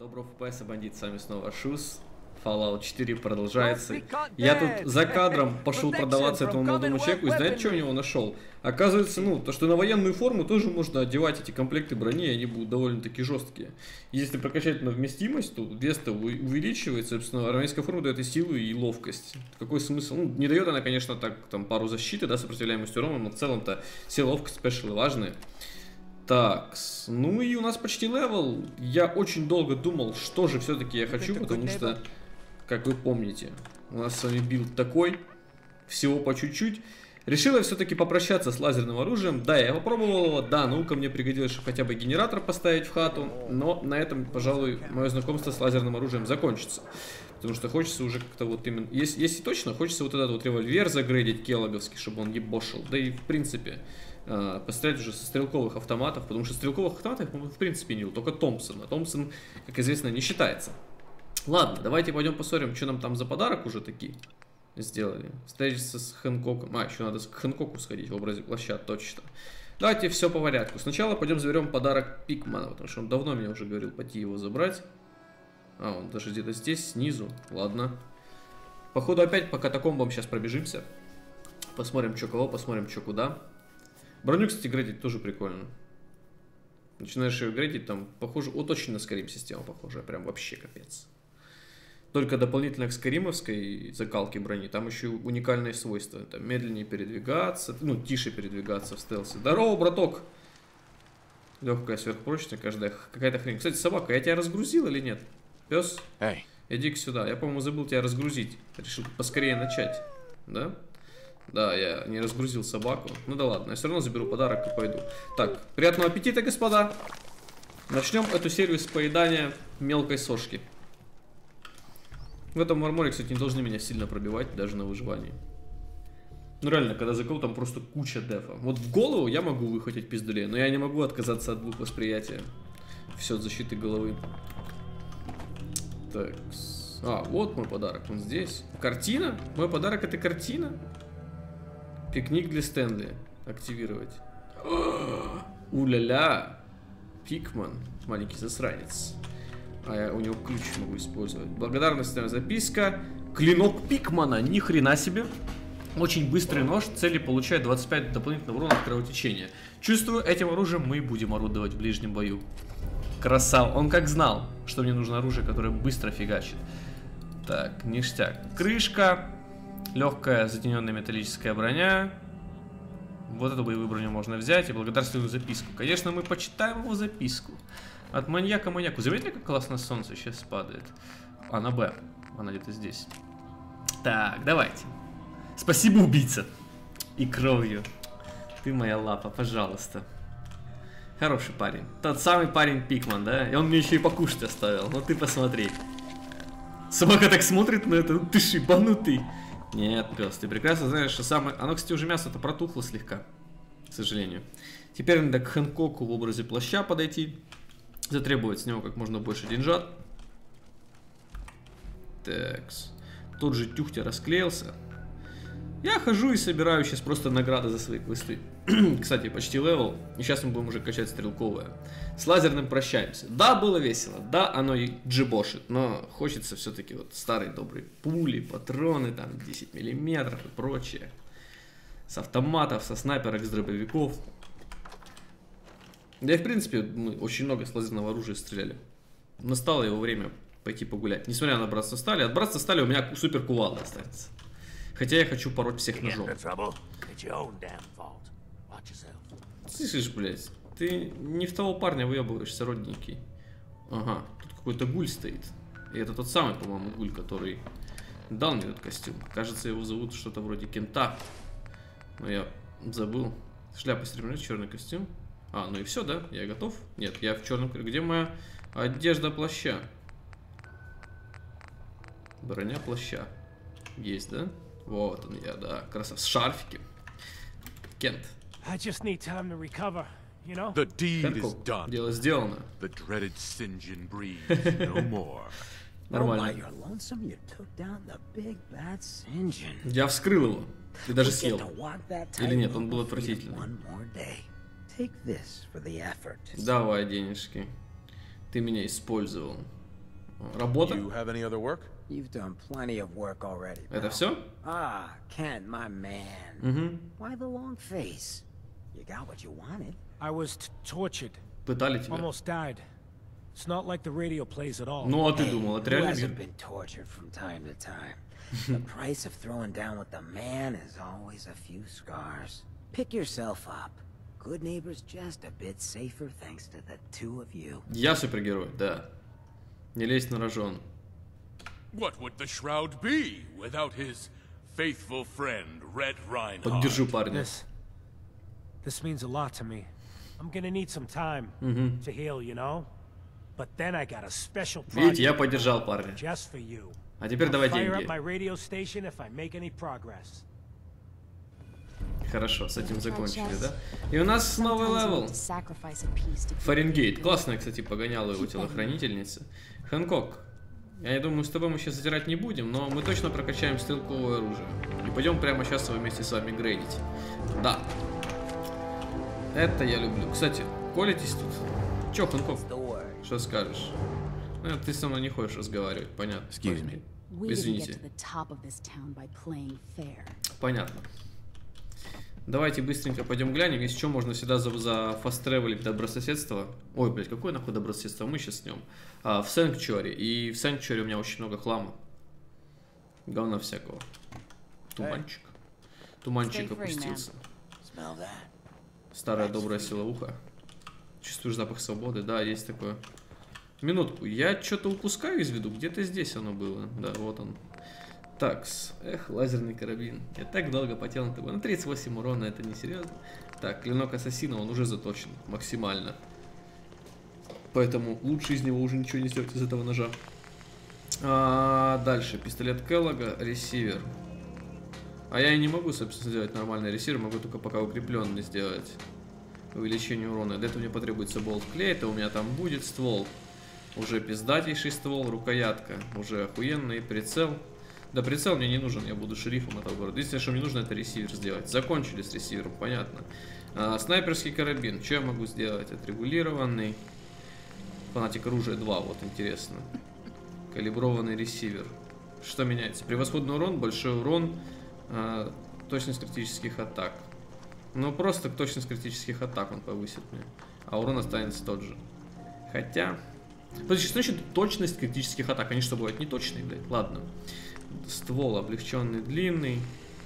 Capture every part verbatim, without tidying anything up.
Доброго эф пи эс, бандит, с вами снова Шуз. Fallout четыре продолжается. Я тут за кадром пошел продаваться этому молодому человеку, и знаете, что у него нашел? Оказывается, ну, то, что на военную форму тоже можно одевать эти комплекты брони, и они будут довольно-таки жесткие. Если прокачать на вместимость, то вес-то увеличивается, собственно, армейская форма дает и силу, и ловкость. Какой смысл? Ну, не дает она, конечно, так, там, пару защиты, да, сопротивляемость урону, но в целом-то сила, ловкость, спешилы важные. Так, ну и у нас почти левел. Я очень долго думал, что же все-таки я хочу, потому что, как вы помните, у нас с вами билд такой, всего по чуть-чуть. Решил я все-таки попрощаться с лазерным оружием. Да, я попробовал его, да, наука мне пригодилась, чтобы хотя бы генератор поставить в хату, но на этом, пожалуй, мое знакомство с лазерным оружием закончится. Потому что хочется уже как-то вот именно... Если, если точно, хочется вот этот вот револьвер загрейдить келлоговский, чтобы он ебошил. Да и в принципе... пострелять уже со стрелковых автоматов, потому что стрелковых автоматов я, в принципе, не было, только Томпсон, а Томпсон, как известно, не считается. Ладно, давайте пойдем посмотрим, что нам там за подарок уже такие сделали. Встретиться с Хэнкоком, а, еще надо к Хэнкоку сходить в образе плаща, точно. Давайте все по порядку. Сначала пойдем заберем подарок Пикмана, потому что он давно мне уже говорил пойти его забрать. А, он даже где-то здесь, снизу, ладно. Походу опять по катакомбам сейчас пробежимся. Посмотрим, что кого, посмотрим, что куда. Броню, кстати, грейдить тоже прикольно. Начинаешь ее грейдить, там, похоже, вот очень на Скарим систему похожая, прям вообще капец. Только дополнительно к скаримовской закалке брони, там еще уникальные свойства. Там медленнее передвигаться, ну, тише передвигаться в стелсе. Здорово, браток! Легкая, сверхпрочная, каждая какая-то хрень. Кстати, собака, я тебя разгрузил или нет? Пес? Эй. Иди-ка сюда, я, по-моему, забыл тебя разгрузить. Решил поскорее начать, да? Да, я не разгрузил собаку. Ну да ладно, я все равно заберу подарок и пойду. Так, приятного аппетита, господа. Начнем эту серию с поедания мелкой сошки. В этом арморе, кстати, не должны меня сильно пробивать, даже на выживании. Ну реально, когда закол, там просто куча дефа. Вот в голову я могу выхватить пиздулей, но я не могу отказаться от двух восприятия. Все от защиты головы. Так. А, вот мой подарок, он здесь. Картина? Мой подарок — это картина? Пикник для Стэнли. Активировать. У-ля-ля. Пикман. Маленький засранец. А я у него ключ могу использовать. Благодарностная записка. Клинок Пикмана. Ни хрена себе. Очень быстрый нож. Цели получает двадцать пять дополнительного урона от кровотечения. Чувствую, этим оружием мы будем орудовать в ближнем бою. Красава. Он как знал, что мне нужно оружие, которое быстро фигачит. Так, ништяк. Крышка. Легкая затененная металлическая броня. Вот эту боевую броню можно взять. И благодарственную записку. Конечно, мы почитаем его записку. От маньяка маньяку. Заметьте, как классно солнце сейчас падает. А, на Б. Она где-то здесь. Так, давайте. Спасибо, убийца. И кровью. Ты моя лапа, пожалуйста. Хороший парень. Тот самый парень Пикман, да? И он мне еще и покушать оставил. Ну ты посмотри. Собака так смотрит на это. Ты шибанутый. Нет, пес, ты прекрасно знаешь, что самое... Оно, кстати, уже мясо-то протухло слегка, к сожалению. Теперь надо к Хэнкоку в образе плаща подойти. Затребовать с него как можно больше деньжат. Такс. Тот же тюхтя расклеился. Я хожу и собираю сейчас просто награды за свои квесты. Кстати, почти левел. И сейчас мы будем уже качать стрелковое. С лазерным прощаемся. Да, было весело. Да, оно и джибошит. Но хочется все-таки вот старые добрые пули, патроны, там десять миллиметров и прочее. С автоматов, со снайперок, с дробовиков. Да и в принципе мы очень много с лазерного оружия стреляли. Настало его время пойти погулять. Несмотря на братство стали. От братства стали у меня супер кувалда останется. Хотя я хочу пороть всех ножом. Слышишь, блядь, ты не в того парня выебываешься, родненький. Ага, тут какой-то гуль стоит. И это тот самый, по-моему, гуль, который дал мне этот костюм. Кажется, его зовут что-то вроде Кента. Но я забыл. Шляпа стремлет, черный костюм. А, ну и все, да? Я готов? Нет, я в черном... Где моя одежда плаща? Броня плаща. Есть, да? Вот он я, да. Красав. С шарфиком. Кент. Дело сделано. Нормально. Я вскрыл его. И даже съел. Или нет, он был отвратительный. Давай денежки. Ты меня использовал. Работа? You have any other work? You've done plenty of work already. Это все? Ah, Kent, my man. Угу. Why the long face? You got what you wanted. I was t tortured. Пытали тебя. Almost died. It's not like the radio plays at all. Ну, а ты думал, это Who реально? hasn't been tortured from time to time? The price of throwing down with the man is always a few scars. Pick yourself up. Good neighbor's just a bit safer thanks to the two of you. Я супергерой, да. Не лезь на рожон. What would the Shroud be without his faithful friend, Red Reinhardt? Поддержу парня. This, this means a lot to me. I'm gonna need some time to heal, you know? But then I got a special Видите, я project поддержал парня. just for you. А теперь давай Fire up деньги. my radio station if I make any progress. Хорошо, с этим закончили, да? И у нас новый левел. Фаренгейт. Классная, кстати, погоняла его телохранительница. Хэнкок. Я думаю, с тобой мы сейчас затирать не будем, но мы точно прокачаем стрелковое оружие. И пойдем прямо сейчас вместе с вами грейдить. Да. Это я люблю. Кстати, колитесь тут. Чё, Хэнкок? Что скажешь? Ну, ты со мной не хочешь разговаривать, понятно. Excuse me. Извините. Понятно. Давайте быстренько пойдем глянем, если что, можно всегда за, за фаст-тревелить добрососедство. Ой, блядь, какое нахуй добрососедство? Мы сейчас снем. А, в Sanctuary. И в Sanctuary у меня очень много хлама. Говна всякого. Туманчик. Туманчик опустился. Старая добрая силовуха. Чувствуешь запах свободы? Да, есть такое. Минутку. Я что-то упускаю из виду. Где-то здесь оно было. Да, вот он. Такс. Эх, лазерный карабин. Я так долго потел на тобой. На тридцать восемь урона, это не серьезно. Так, клинок ассасина, он уже заточен. Максимально. Поэтому лучше из него уже ничего не сделать из этого ножа. А, дальше. Пистолет Келлога, ресивер. А я и не могу, собственно, сделать нормальный ресивер. Могу только пока укрепленный сделать. Увеличение урона. Для этого мне потребуется болт клей. Это у меня там будет ствол. Уже пиздатейший ствол. Рукоятка. Уже охуенный прицел. Да, прицел мне не нужен, я буду шерифом этого города. Единственное, что мне нужно, это ресивер сделать. Закончили с ресивером, понятно. А, снайперский карабин. Что я могу сделать? Отрегулированный. Фанатик оружия два, вот интересно. Калиброванный ресивер. Что меняется? Превосходный урон, большой урон, а, точность критических атак. Ну, просто точность критических атак он повысит мне. А урон останется тот же. Хотя... Подожди, что значит точность критических атак? Они что, бывают неточные, блядь? Ладно. Ствол облегченный длинный.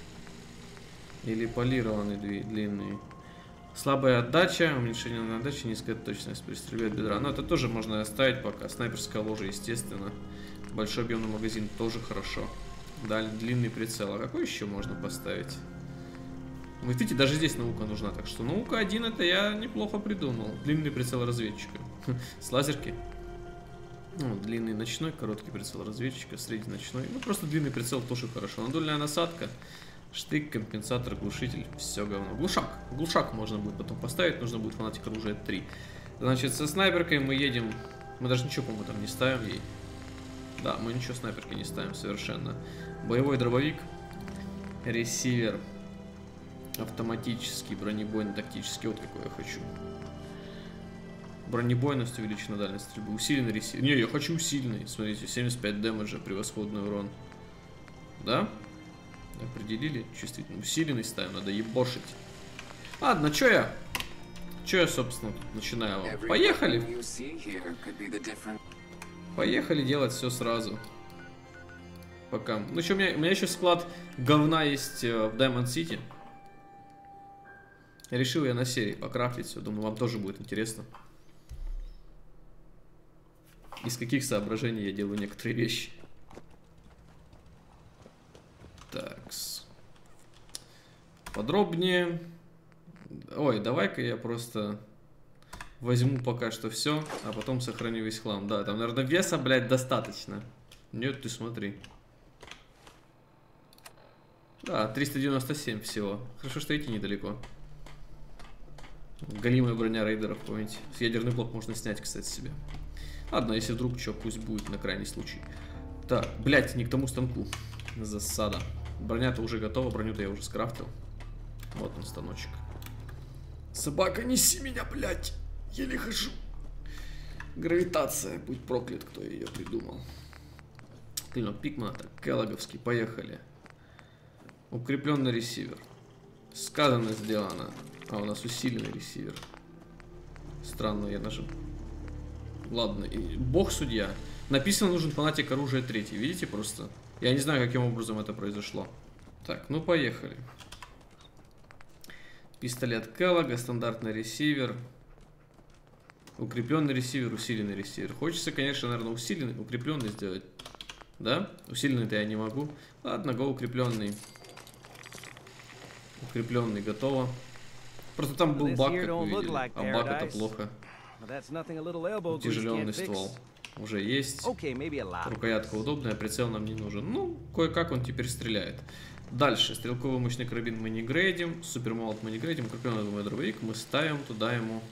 Или полированный длинный. Слабая отдача, уменьшение на отдаче, низкая точность при стрельбе от бедра. Но это тоже можно оставить пока. Снайперское ложе, естественно. Большой объемный магазин тоже хорошо. Далее длинный прицел. А какой еще можно поставить? Вы видите, даже здесь наука нужна. Так что наука один это я неплохо придумал. Длинный прицел разведчика. С лазерки. Ну, длинный ночной, короткий прицел разведчика, средний ночной. Ну, просто длинный прицел тоже хорошо. Надульная насадка, штык, компенсатор, глушитель. Все говно. Глушак. Глушак можно будет потом поставить. Нужно будет фанатик оружия три. Значит, со снайперкой мы едем. Мы даже ничего, по-моему, там не ставим ей. Да, мы ничего снайперкой не ставим совершенно. Боевой дробовик. Ресивер. Автоматический, бронебойный, тактический. Вот какой я хочу. Бронебойность увеличена, дальность стрельбы. Усиленный ресивер. Не, я хочу усиленный. Смотрите, семьдесят пять дэмэджа, превосходный урон. Да? Определили. Чувствительно. Усиленный ставим, надо ебошить. Ладно, чё я? Чё я, собственно, тут начинаю? Поехали! Поехали делать все сразу. Пока. Ну что, у меня, у меня еще склад говна есть в Diamond City. Решил я на серии покрафтить все. Думаю, вам тоже будет интересно. Из каких соображений я делаю некоторые вещи. Такс. Подробнее. Ой, давай-ка я просто возьму пока что все, а потом сохраню весь хлам. Да, там, наверное, веса, блядь, достаточно. Нет, ты смотри. Да, триста девяносто семь всего. Хорошо, что идти недалеко. Голимая броня рейдеров, помните? С ядерный блок можно снять, кстати, себе. Ладно, если вдруг что, пусть будет на крайний случай. Так, блядь, не к тому станку. Засада. Броня-то уже готова, броню-то я уже скрафтил. Вот он, станочек. Собака, неси меня, блядь. Еле хожу. Гравитация, будь проклят, кто ее придумал. Клинок Пикмана, так, Келлоговский, поехали. Укрепленный ресивер. Сказано, сделано. А, у нас усиленный ресивер. Странно, я нажал. Ладно, и бог судья. Написано, нужен фанатик оружия третий. Видите просто? Я не знаю, каким образом это произошло. Так, ну поехали. Пистолет Келлога, стандартный ресивер. Укрепленный ресивер, усиленный ресивер. Хочется, конечно, наверное, усиленный, укрепленный сделать. Да? Усиленный-то я не могу. Ладно, го укрепленный. Укрепленный, готово. Просто там был баг, как вы видели. А баг это плохо. Утяжеленный ствол. Уже есть. Рукоятка удобная, прицел нам не нужен. Ну, кое-как он теперь стреляет. Дальше. Стрелковый мощный карабин мы не грейдим. Супермолот мы не грейдим. Укрепленный думаю, дробовик. Мы ставим туда ему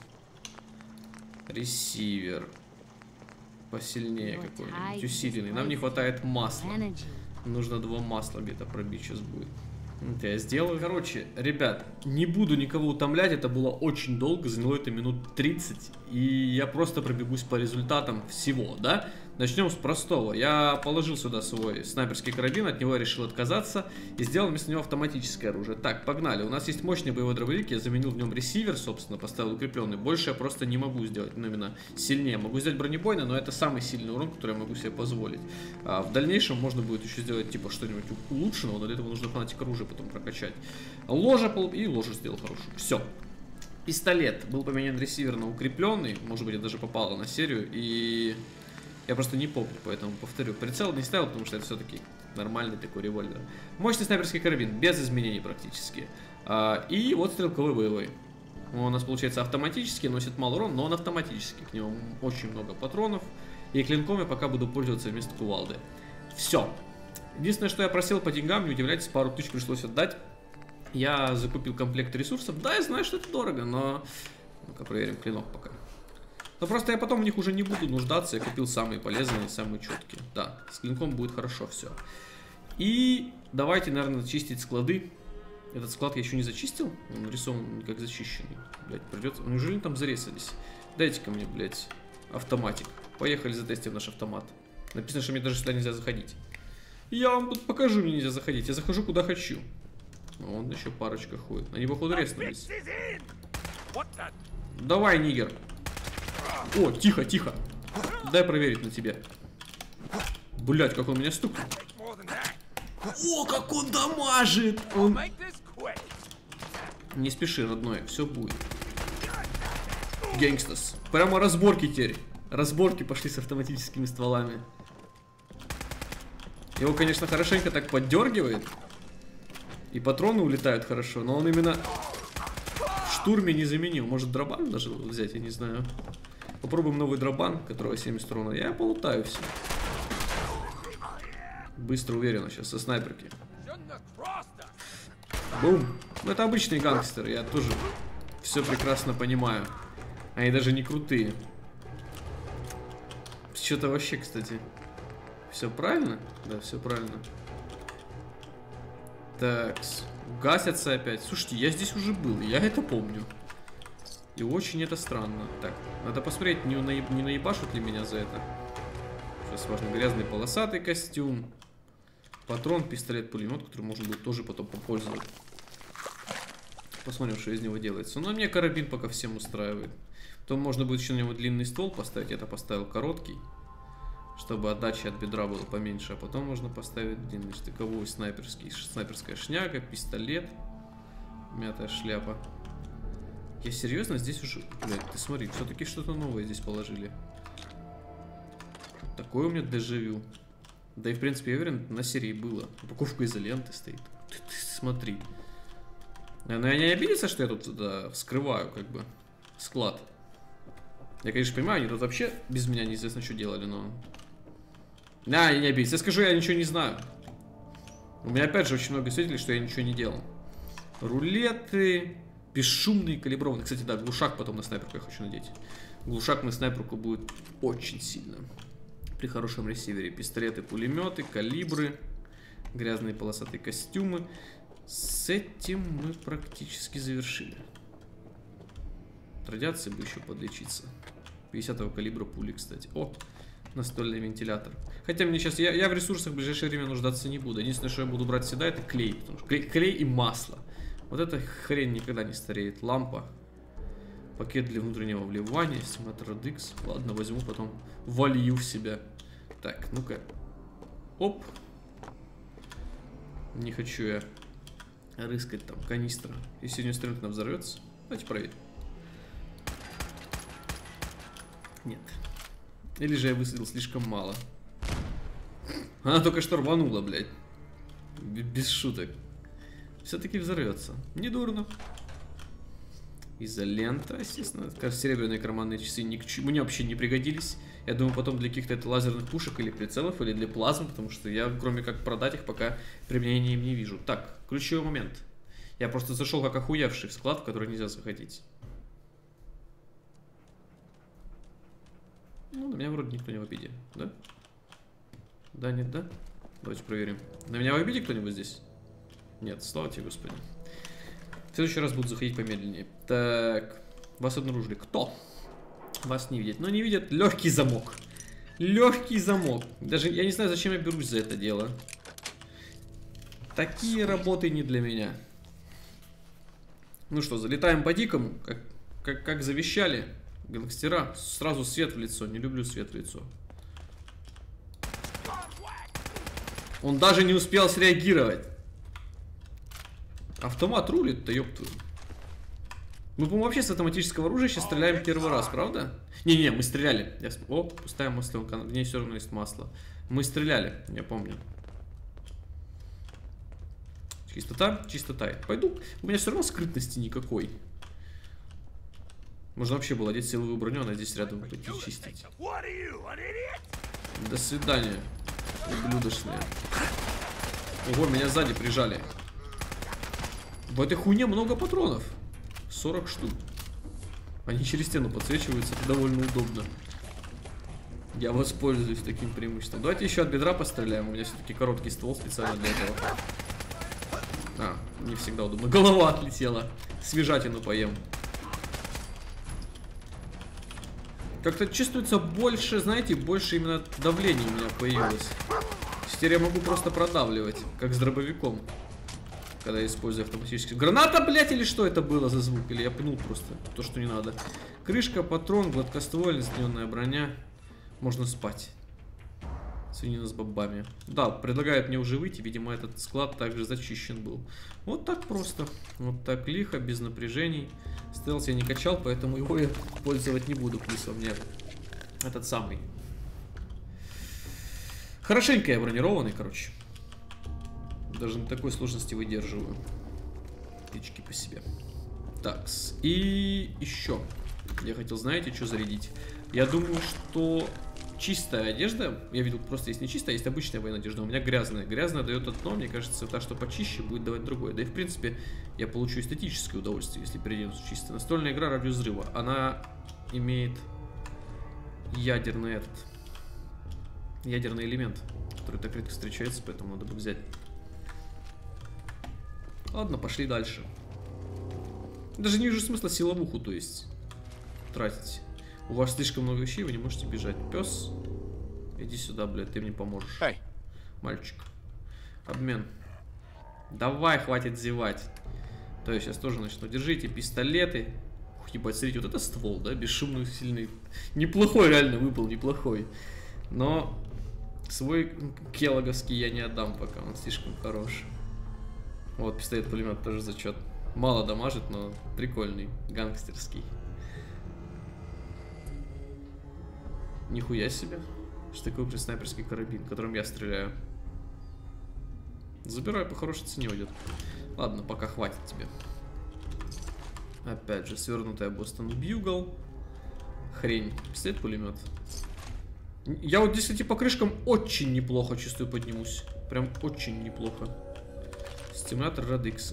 ресивер. Посильнее какой-нибудь. Усиленный. Нам не хватает масла. Нужно два масла где-то пробить сейчас будет. Это я сделаю. Короче, ребят, не буду никого утомлять. Это было очень долго. Заняло это минут тридцать. И я просто пробегусь по результатам всего, да? Начнем с простого. Я положил сюда свой снайперский карабин. От него я решил отказаться. И сделал вместо него автоматическое оружие. Так, погнали. У нас есть мощный боевой дробовик. Я заменил в нем ресивер, собственно, поставил укрепленный. Больше я просто не могу сделать. Ну, именно сильнее. Могу сделать бронебойный, но это самый сильный урон, который я могу себе позволить. А в дальнейшем можно будет еще сделать, типа, что-нибудь улучшенного. Но для этого нужно фанатик оружия потом прокачать. Ложа и ложу сделал хорошую. Все. Пистолет. Был поменян ресивер на укрепленный. Может быть, я даже попала на серию. И... я просто не помню, поэтому повторю. Прицел не ставил, потому что это все-таки нормальный такой револьвер. Мощный снайперский карабин, без изменений практически. А, и вот стрелковый боевой. Он у нас получается автоматически, носит мало урона, но он автоматический. К нему очень много патронов. И клинком я пока буду пользоваться вместо кувалды. Все. Единственное, что я просил по деньгам, не удивляйтесь, пару тысяч пришлось отдать. Я закупил комплект ресурсов. Да, я знаю, что это дорого, но... ну-ка проверим клинок пока. Но просто я потом в них уже не буду нуждаться. Я купил самые полезные, самые четкие. Да, с клинком будет хорошо все. И давайте, наверное, чистить склады. Этот склад я еще не зачистил. Он нарисован как зачищенный. Блять, придется. Неужели там зарезались? Дайте-ка мне, блять, автоматик. Поехали, затестим наш автомат. Написано, что мне даже сюда нельзя заходить. Я вам тут покажу, мне нельзя заходить. Я захожу куда хочу. Вон еще парочка ходит. Они, походу, резнулись. Давай, нигер. О, тихо, тихо. Дай проверить на тебя. Блять, как он меня стукнул. О, как он дамажит. Он... не спеши, родной, все будет. Гэнгстас. Прямо разборки теперь. Разборки пошли с автоматическими стволами. Его, конечно, хорошенько так поддергивает. И патроны улетают хорошо, но он именно в штурме не заменил. Может, дробан даже взять, я не знаю. Попробуем новый дробан, которого семьдесят урона. Я полутаю все. Быстро, уверенно сейчас, со снайперки. Бум. Ну, это обычные гангстеры, я тоже все прекрасно понимаю. Они даже не крутые. Что-то вообще, кстати. Все правильно? Да, все правильно. Так, гасятся опять. Слушайте, я здесь уже был, я это помню. И очень это странно. Так, надо посмотреть, не, наеб... не наебашут ли меня за это. Сейчас важно. Грязный полосатый костюм. Патрон, пистолет, пулемет, который можно будет тоже потом попользовать. Посмотрим, что из него делается. Но мне карабин пока всем устраивает. Потом можно будет еще на него длинный ствол поставить. Я-то поставил короткий, чтобы отдача от бедра была поменьше. А потом можно поставить длинный штыковой снайперский. Снайперская шняга, пистолет. Мятая шляпа. Я серьезно здесь уже... блядь, ты смотри, все-таки что-то новое здесь положили. Такое у меня дежавю. Да и в принципе, я уверен, на серии было. Упаковка изоленты стоит. Ты, ты смотри. Но я не обидится, что я тут да, вскрываю как бы склад. Я, конечно, понимаю, они тут вообще без меня неизвестно, что делали, но... Да, я не обидится. Я скажу, я ничего не знаю. У меня опять же очень много свидетелей, что я ничего не делал. Рулеты... бесшумный, калиброванный. Кстати, да, глушак потом на снайперку я хочу надеть. Глушак на снайперку будет очень сильно. При хорошем ресивере. Пистолеты, пулеметы, калибры. Грязные полосатые костюмы. С этим мы практически завершили. Радиации бы еще подлечиться. пятидесятого калибра пули, кстати. О, настольный вентилятор. Хотя мне сейчас... Я, я в ресурсах в ближайшее время нуждаться не буду. Единственное, что я буду брать всегда, это клей. Потому что клей, клей и масло. Вот эта хрень никогда не стареет. Лампа. Пакет для внутреннего вливания. Стимулятор Радикс. Ладно, возьму, потом волью в себя. Так, ну-ка. Оп. Не хочу я рыскать там канистра. Если не стрелять, она взорвется. Давайте проверим. Нет. Или же я высадил слишком мало. Она только что рванула, блядь. Без шуток. Все-таки взорвется. Недурно. Изолента, естественно. Кажется, серебряные карманные часы ни к чему, мне вообще не пригодились. Я думаю, потом для каких-то это лазерных пушек или прицелов, или для плазм, потому что я, кроме как продать их, пока применения им не вижу. Так, ключевой момент. Я просто зашел как охуевший в склад, в который нельзя заходить. Ну, на меня вроде никто не в обиде, да? Да, нет, да? Давайте проверим. На меня в обиде кто-нибудь здесь? Нет, слава тебе, Господи. В следующий раз буду заходить помедленнее. Так, вас обнаружили. Кто? Вас не видят. Но не видят легкий замок. Легкий замок. Даже я не знаю, зачем я берусь за это дело. Такие работы не для меня. Ну что, залетаем по дикому, как, как, как завещали гангстера. Сразу свет в лицо. Не люблю свет в лицо. Он даже не успел среагировать. Автомат рулит-то, ёпту. Мы, по-моему, вообще с автоматического оружия сейчас стреляем первый раз, правда? Не-не, мы стреляли. Я... О, пустая масленка, в ней все равно есть масло. Мы стреляли, я помню. Чистота, чистота. Пойду. У меня все равно скрытности никакой. Можно вообще было одеть силовую броню, она здесь рядом пойти чистить. До свидания, ублюдочные. Ого, меня сзади прижали. В этой хуйне много патронов. сорок штук. Они через стену подсвечиваются, это довольно удобно. Я воспользуюсь таким преимуществом. Давайте еще от бедра постреляем. У меня все-таки короткий ствол специально для этого. А, не всегда удобно. Голова отлетела. Свежатину поем. Как-то чувствуется больше, знаете, больше именно давления у меня появилось. Теперь я могу просто продавливать, как с дробовиком. Когда я использую автоматически. Граната, блять, или что это было за звук? Или я пнул просто то, что не надо. Крышка, патрон, гладкоствольная, сдненная броня. Можно спать. Свинина с бобами. Да, предлагают мне уже выйти. Видимо, этот склад также зачищен был. Вот так просто. Вот так лихо, без напряжений. Стелс я не качал, поэтому его я пользовать не буду. Плюс у меня этот самый. Хорошенько я бронированный, короче. Даже на такой сложности выдерживаю. Птички по себе. Такс. И еще. Я хотел, знаете, что зарядить? Я думаю, что чистая одежда. Я видел, просто есть не чистая, есть обычная военная одежда. У меня грязная. Грязная дает одно, мне кажется, та, что почище, будет давать другое. Да и в принципе, я получу эстетическое удовольствие, если переоденусь чисто. Настольная игра радиус взрыва. Она имеет ядерный этот. Ядерный элемент, который так редко встречается, поэтому надо бы взять. Ладно, пошли дальше. Даже не вижу смысла силовуху, то есть, тратить. У вас слишком много вещей, вы не можете бежать. Пес, иди сюда, блядь, ты мне поможешь. Hey. Мальчик. Обмен. Давай, хватит зевать. То есть сейчас тоже начну. Держите пистолеты. Ух, ебать, смотрите, вот это ствол, да? Бесшумный, сильный. Неплохой реально выпал, неплохой. Но свой келлоговский я не отдам пока, он слишком хорош. Вот, пистолет-пулемет тоже зачет. Мало дамажит, но прикольный, гангстерский. Нихуя себе. Что такое снайперский карабин, которым я стреляю. Забираю, по хорошей цене уйдет. Ладно, пока хватит тебе. Опять же, свернутая Бостон Бьюгл. Хрень. Пистолет-пулемет. Я вот здесь, кстати, по крышкам очень неплохо чувствую, поднимусь. Прям очень неплохо. Стимулятор Радикса.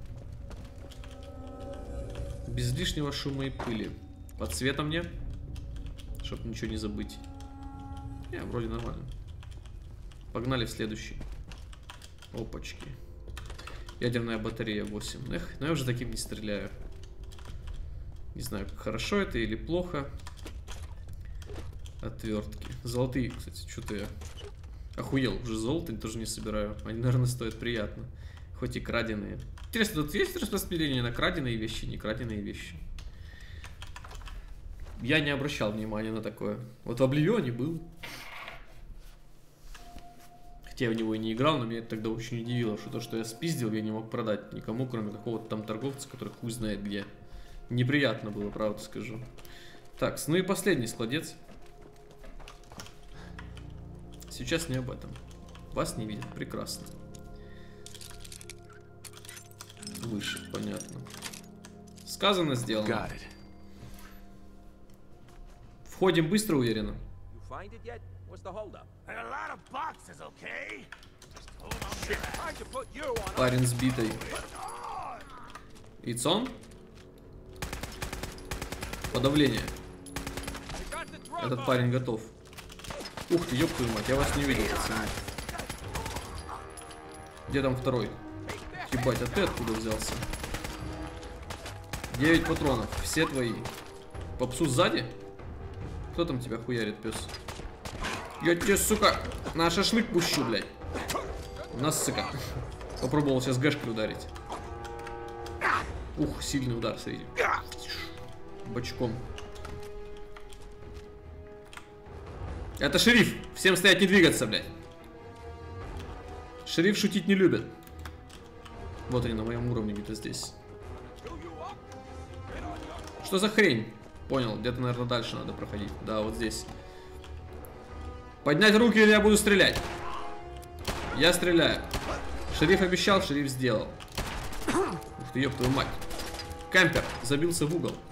Без лишнего шума и пыли. Под светом мне. Чтоб ничего не забыть. Не, вроде нормально. Погнали в следующий. Опачки. Ядерная батарея восемь. Эх, но я уже таким не стреляю. Не знаю, хорошо это или плохо. Отвертки. Золотые, кстати, что-то я охуел. Уже золото тоже не собираю. Они, наверное, стоят приятно. Хоть и краденые. Интересно, тут есть распределение на краденые вещи, не краденые вещи? Я не обращал внимания на такое. Вот в Обливионе был. Хотя я в него и не играл, но меня это тогда очень удивило, что то, что я спиздил, я не мог продать никому, кроме какого-то там торговца, который хуй знает где. Неприятно было, правда скажу. Так, ну и последний складец. Сейчас не об этом. Вас не видят, прекрасно. Выше, понятно. Сказано, сделано. Входим быстро, уверенно. Парень сбитый. Яйцон? Подавление. Этот парень готов. Ух ты, ёб твою мать, я вас не видел, пацаны. Где там второй? Ебать, а ты откуда взялся? девять патронов, все твои. По псу сзади? Кто там тебя хуярит, пес? Я тебе, сука, на шашлык пущу, блядь. Нас, сука. Попробовал сейчас гэшкой ударить. Ух, сильный удар, смотрите. Бочком. Это шериф. Всем стоять, не двигаться, блядь. Шериф шутить не любит. Вот они на моем уровне где-то здесь. Что за хрень? Понял, где-то, наверное, дальше надо проходить. Да, вот здесь. Поднять руки, или я буду стрелять. Я стреляю. Шериф обещал, шериф сделал. Ух ты, ёб твою мать. Кампер забился в угол.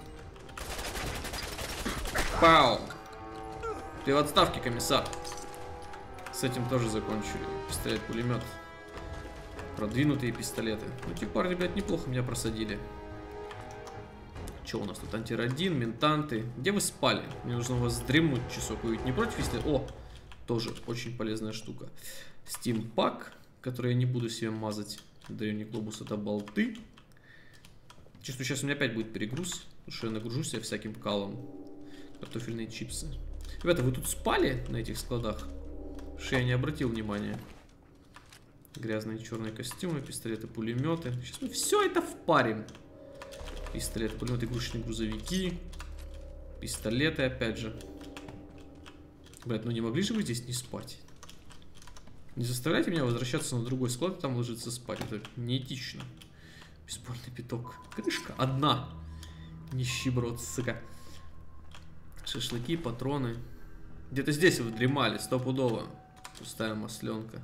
Пау. Ты в отставке, комиссар. С этим тоже закончу. Пистолет-пулемет. Продвинутые пистолеты. Ну, эти парни, блядь, неплохо меня просадили. Что у нас тут? Антирадин, ментанты. Где вы спали? Мне нужно у вас дремнуть часок. Вы ведь не против, если... О! Тоже очень полезная штука. Стимпак, который я не буду себе мазать. Древний глобус — это болты. Чувствую, сейчас у меня опять будет перегруз. Потому что я нагружу себя всяким калом. Картофельные чипсы. Ребята, вы тут спали на этих складах? Что я не обратил внимания. Грязные черные костюмы, пистолеты, пулеметы. Сейчас мы все это впарим. Пистолеты, пулеметы, игрушечные грузовики. Пистолеты, опять же. Блять, ну не могли же вы здесь не спать? Не заставляйте меня возвращаться на другой склад и там ложиться спать. Это неэтично. Бесспорный пяток. Крышка одна. Нищеброд, сука. Шашлыки, патроны. Где-то здесь вы дремали, стопудово. Пустая масленка.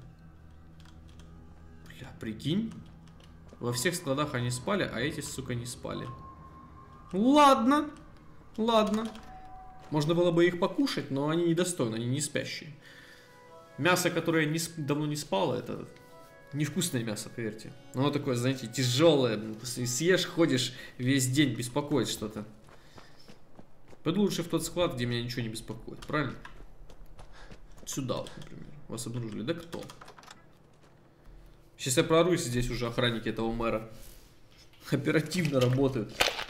Бля, прикинь. Во всех складах они спали, а эти, сука, не спали. Ладно. Ладно. Можно было бы их покушать, но они недостойны, они не спящие. Мясо, которое не, давно не спало, это невкусное мясо, поверьте. Оно такое, знаете, тяжелое. Съешь, ходишь весь день, беспокоит что-то. Пойду лучше в тот склад, где меня ничего не беспокоит, правильно? Сюда вот, например. Вас обнаружили. Да кто? Сейчас я прорусь, здесь уже охранники этого мэра оперативно работают.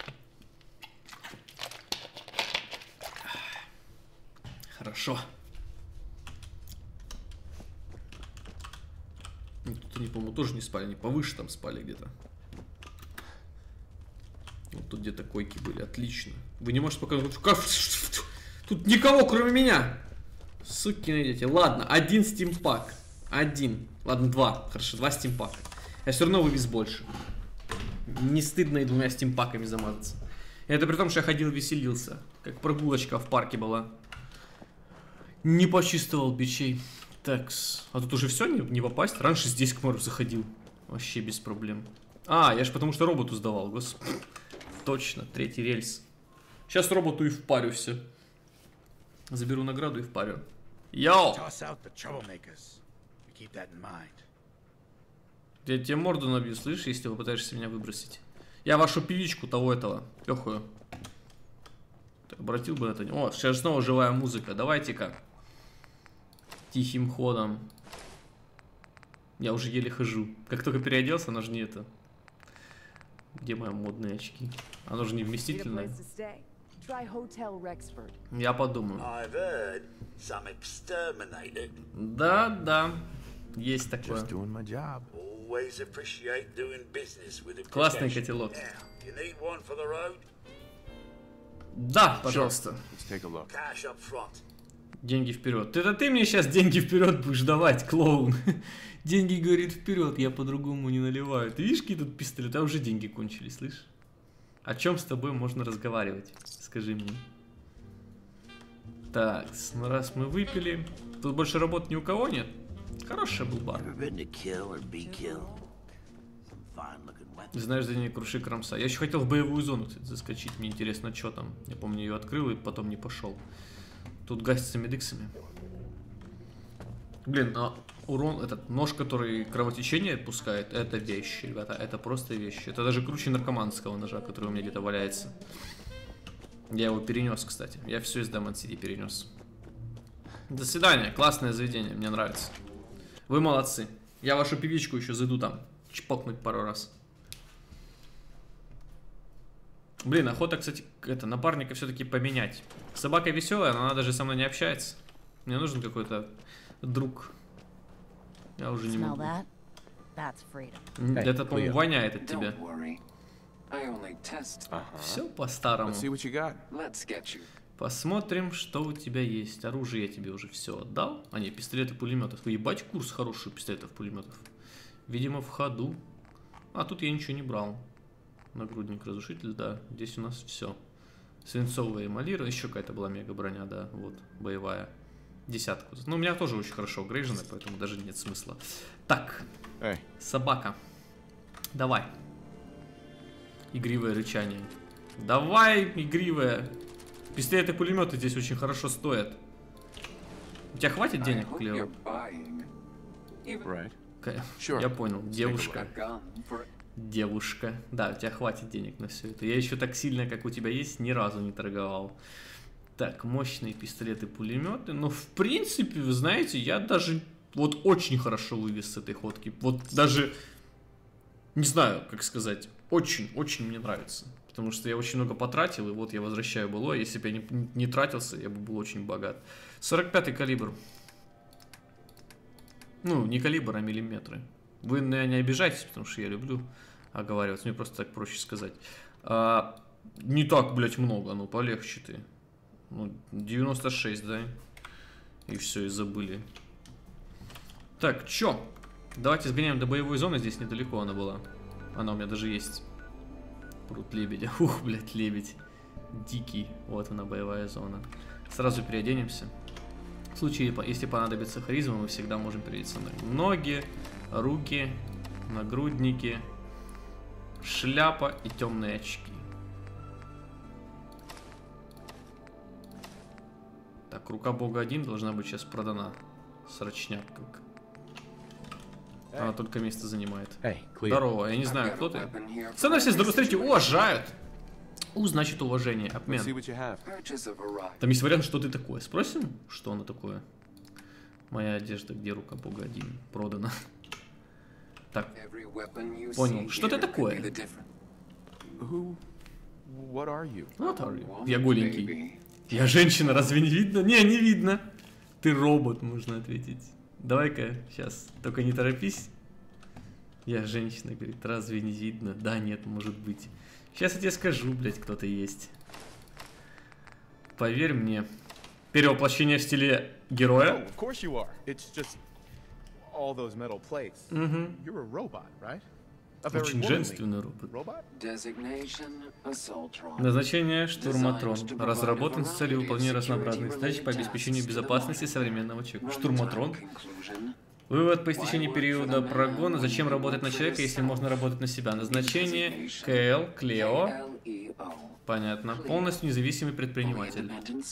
Хорошо. Тут они, по-моему, тоже не спали. Они повыше там спали где-то. Вот тут где-то койки были. Отлично. Вы не можете показать... Тут никого, кроме меня. Сукины дети. Ладно, один стимпак. Один. Ладно, два. Хорошо, два стимпака. Я все равно вывез больше. Не стыдно и двумя стимпаками замазаться. Это при том, что я ходил и веселился. Как прогулочка в парке была. Не почувствовал бичей. Такс. А тут уже все, не, не попасть? Раньше здесь к морю заходил. Вообще без проблем. А, я ж потому что роботу сдавал, господи. Точно, третий рельс. Сейчас роботу и впарю все. Заберу награду и впарю. Йоу! Я тебе морду набью, слышишь, если вы пытаешься меня выбросить. Я вашу певичку того этого пехую. Ты обратил бы на это? О, сейчас снова живая музыка. Давайте-ка. Тихим ходом. Я уже еле хожу. Как только переоделся, оно же не это. Где мои модные очки? Оно же не вместительное. Я подумаю. Да, да. Есть такое. Классный котелок. Да, пожалуйста. Деньги вперед. Это ты мне сейчас деньги вперед будешь давать, клоун. Деньги, говорит, вперед, я по-другому не наливаю. Ты видишь, какие тут пистолеты, а уже деньги кончились, слышишь? О чем с тобой можно разговаривать? Скажи мне. Так, ну раз мы выпили. Тут больше работы ни у кого нет. Хороший был бар. Знаешь, за ней круши кромса. Я еще хотел в боевую зону, кстати, заскочить. Мне интересно, что там. Я помню, ее открыл и потом не пошел. Тут гасится медиксами. Блин, а урон, этот нож, который кровотечение пускает, это вещь, ребята. Это просто вещь. Это даже круче наркоманского ножа, который у меня где-то валяется. Я его перенес, кстати. Я все из Demon City перенес. До свидания. Классное заведение. Мне нравится. Вы молодцы. Я вашу певичку еще зайду там. Чпокнуть пару раз. Блин, охота, кстати, это, напарника все-таки поменять. Собака веселая, но она даже со мной не общается. Мне нужен какой-то друг. Я уже не могу. Это, по-моему, воняет от тебя. Все по-старому. Посмотрим, что у тебя есть. Оружие я тебе уже все отдал. А не, пистолеты, пулеметов. Ебать, курс хороший пистолетов, пулеметов. Видимо, в ходу. А тут я ничего не брал. Нагрудник, разрушитель, да. Здесь у нас все. Свинцовая эмалира. Еще какая-то была мега броня, да. Вот, боевая. Десятку. Ну, у меня тоже очень хорошо грейжено, поэтому даже нет смысла. Так. Эй. Собака. Давай. Игривое рычание. Давай, игривое. Пистолеты и пулеметы здесь очень хорошо стоят. У тебя хватит денег, Клео? Right. Sure. Я понял. Девушка. Девушка. Да, у тебя хватит денег на все это. Я еще так сильно, как у тебя есть, ни разу не торговал. Так, мощные пистолеты-пулеметы. Но в принципе, вы знаете, я даже вот очень хорошо вывез с этой ходки. Вот даже, не знаю, как сказать, очень-очень мне нравится. Потому что я очень много потратил, и вот я возвращаю былое. Если бы я не, не тратился, я бы был очень богат. сорок пятый калибр. Ну, не калибр, а миллиметры. Вы, наверное, не обижайтесь, потому что я люблю оговариваться. Мне просто так проще сказать. А, не так, блядь, много, ну полегче ты. Ну, девяносто шесть, да? И все, и забыли. Так, чё? Давайте сгоняем до боевой зоны. Здесь недалеко она была. Она у меня даже есть. Пруд лебедя. Ух, блядь, лебедь. Дикий. Вот она, боевая зона. Сразу переоденемся. В случае, если понадобится харизма, мы всегда можем переодеться. Ноги, руки, нагрудники, шляпа и темные очки. Так, рука бога один должна быть сейчас продана. Срочняк как. Она только место занимает. Hey, здорово, я не знаю, кто ты. Со мной все здорово, смотрите, уважают. У, значит, уважение, обмен. Там есть вариант, что ты такое. Спросим, что оно такое? Моя одежда, где рука бога один? Продана. Так, понял. Что ты такое? What are you? Я голенький. Я женщина, разве не видно? Не, не видно. Ты робот, можно ответить. Давай-ка, сейчас, только не торопись. Я женщина, говорит, разве не видно? Да, нет, может быть. Сейчас я тебе скажу, блядь, кто ты есть. Поверь мне. Перевоплощение в стиле героя. Очень женственный робот. Назначение штурматрон. Разработан с целью выполнения разнообразных задач по обеспечению безопасности современного человека. Штурматрон. Вывод по истечении периода прогона. Зачем работать на человека, если можно работать на себя? Назначение КЛ, Клео. Понятно. Полностью независимый предприниматель.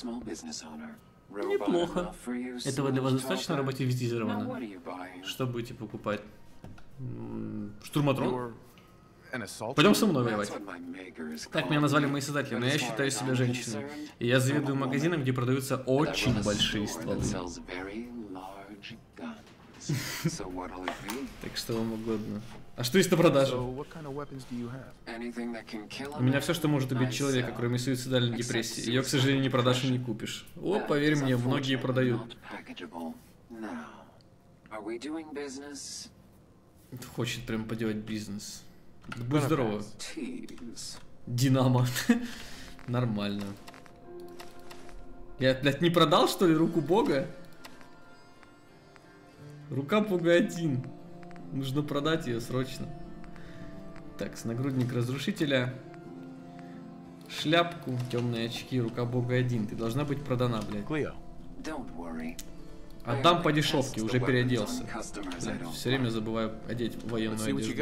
Неплохо. Этого для вас достаточно роботизировано? Что будете покупать? Штурматрон? Пойдем со мной воевать. Так меня назвали мои создатели, но я считаю себя женщиной. И я заведую магазином, где продаются очень большие стволы. Так что вам угодно. А что есть на продажу? У меня все, что может убить человека, кроме суицидальной депрессии. Ее, к сожалению, не продашь и не купишь. О, поверь мне, многие продают. Хочет прям поделать бизнес. Будь здорово. Динамо. Нормально. Я, блядь, не продал, что ли, руку бога? Рука бога один. Нужно продать ее срочно. Так, с нагрудник разрушителя. Шляпку, темные очки, рука бога один. Ты должна быть продана, блядь. Отдам по дешевке, уже переоделся. Блядь, все время забываю одеть военную одежду.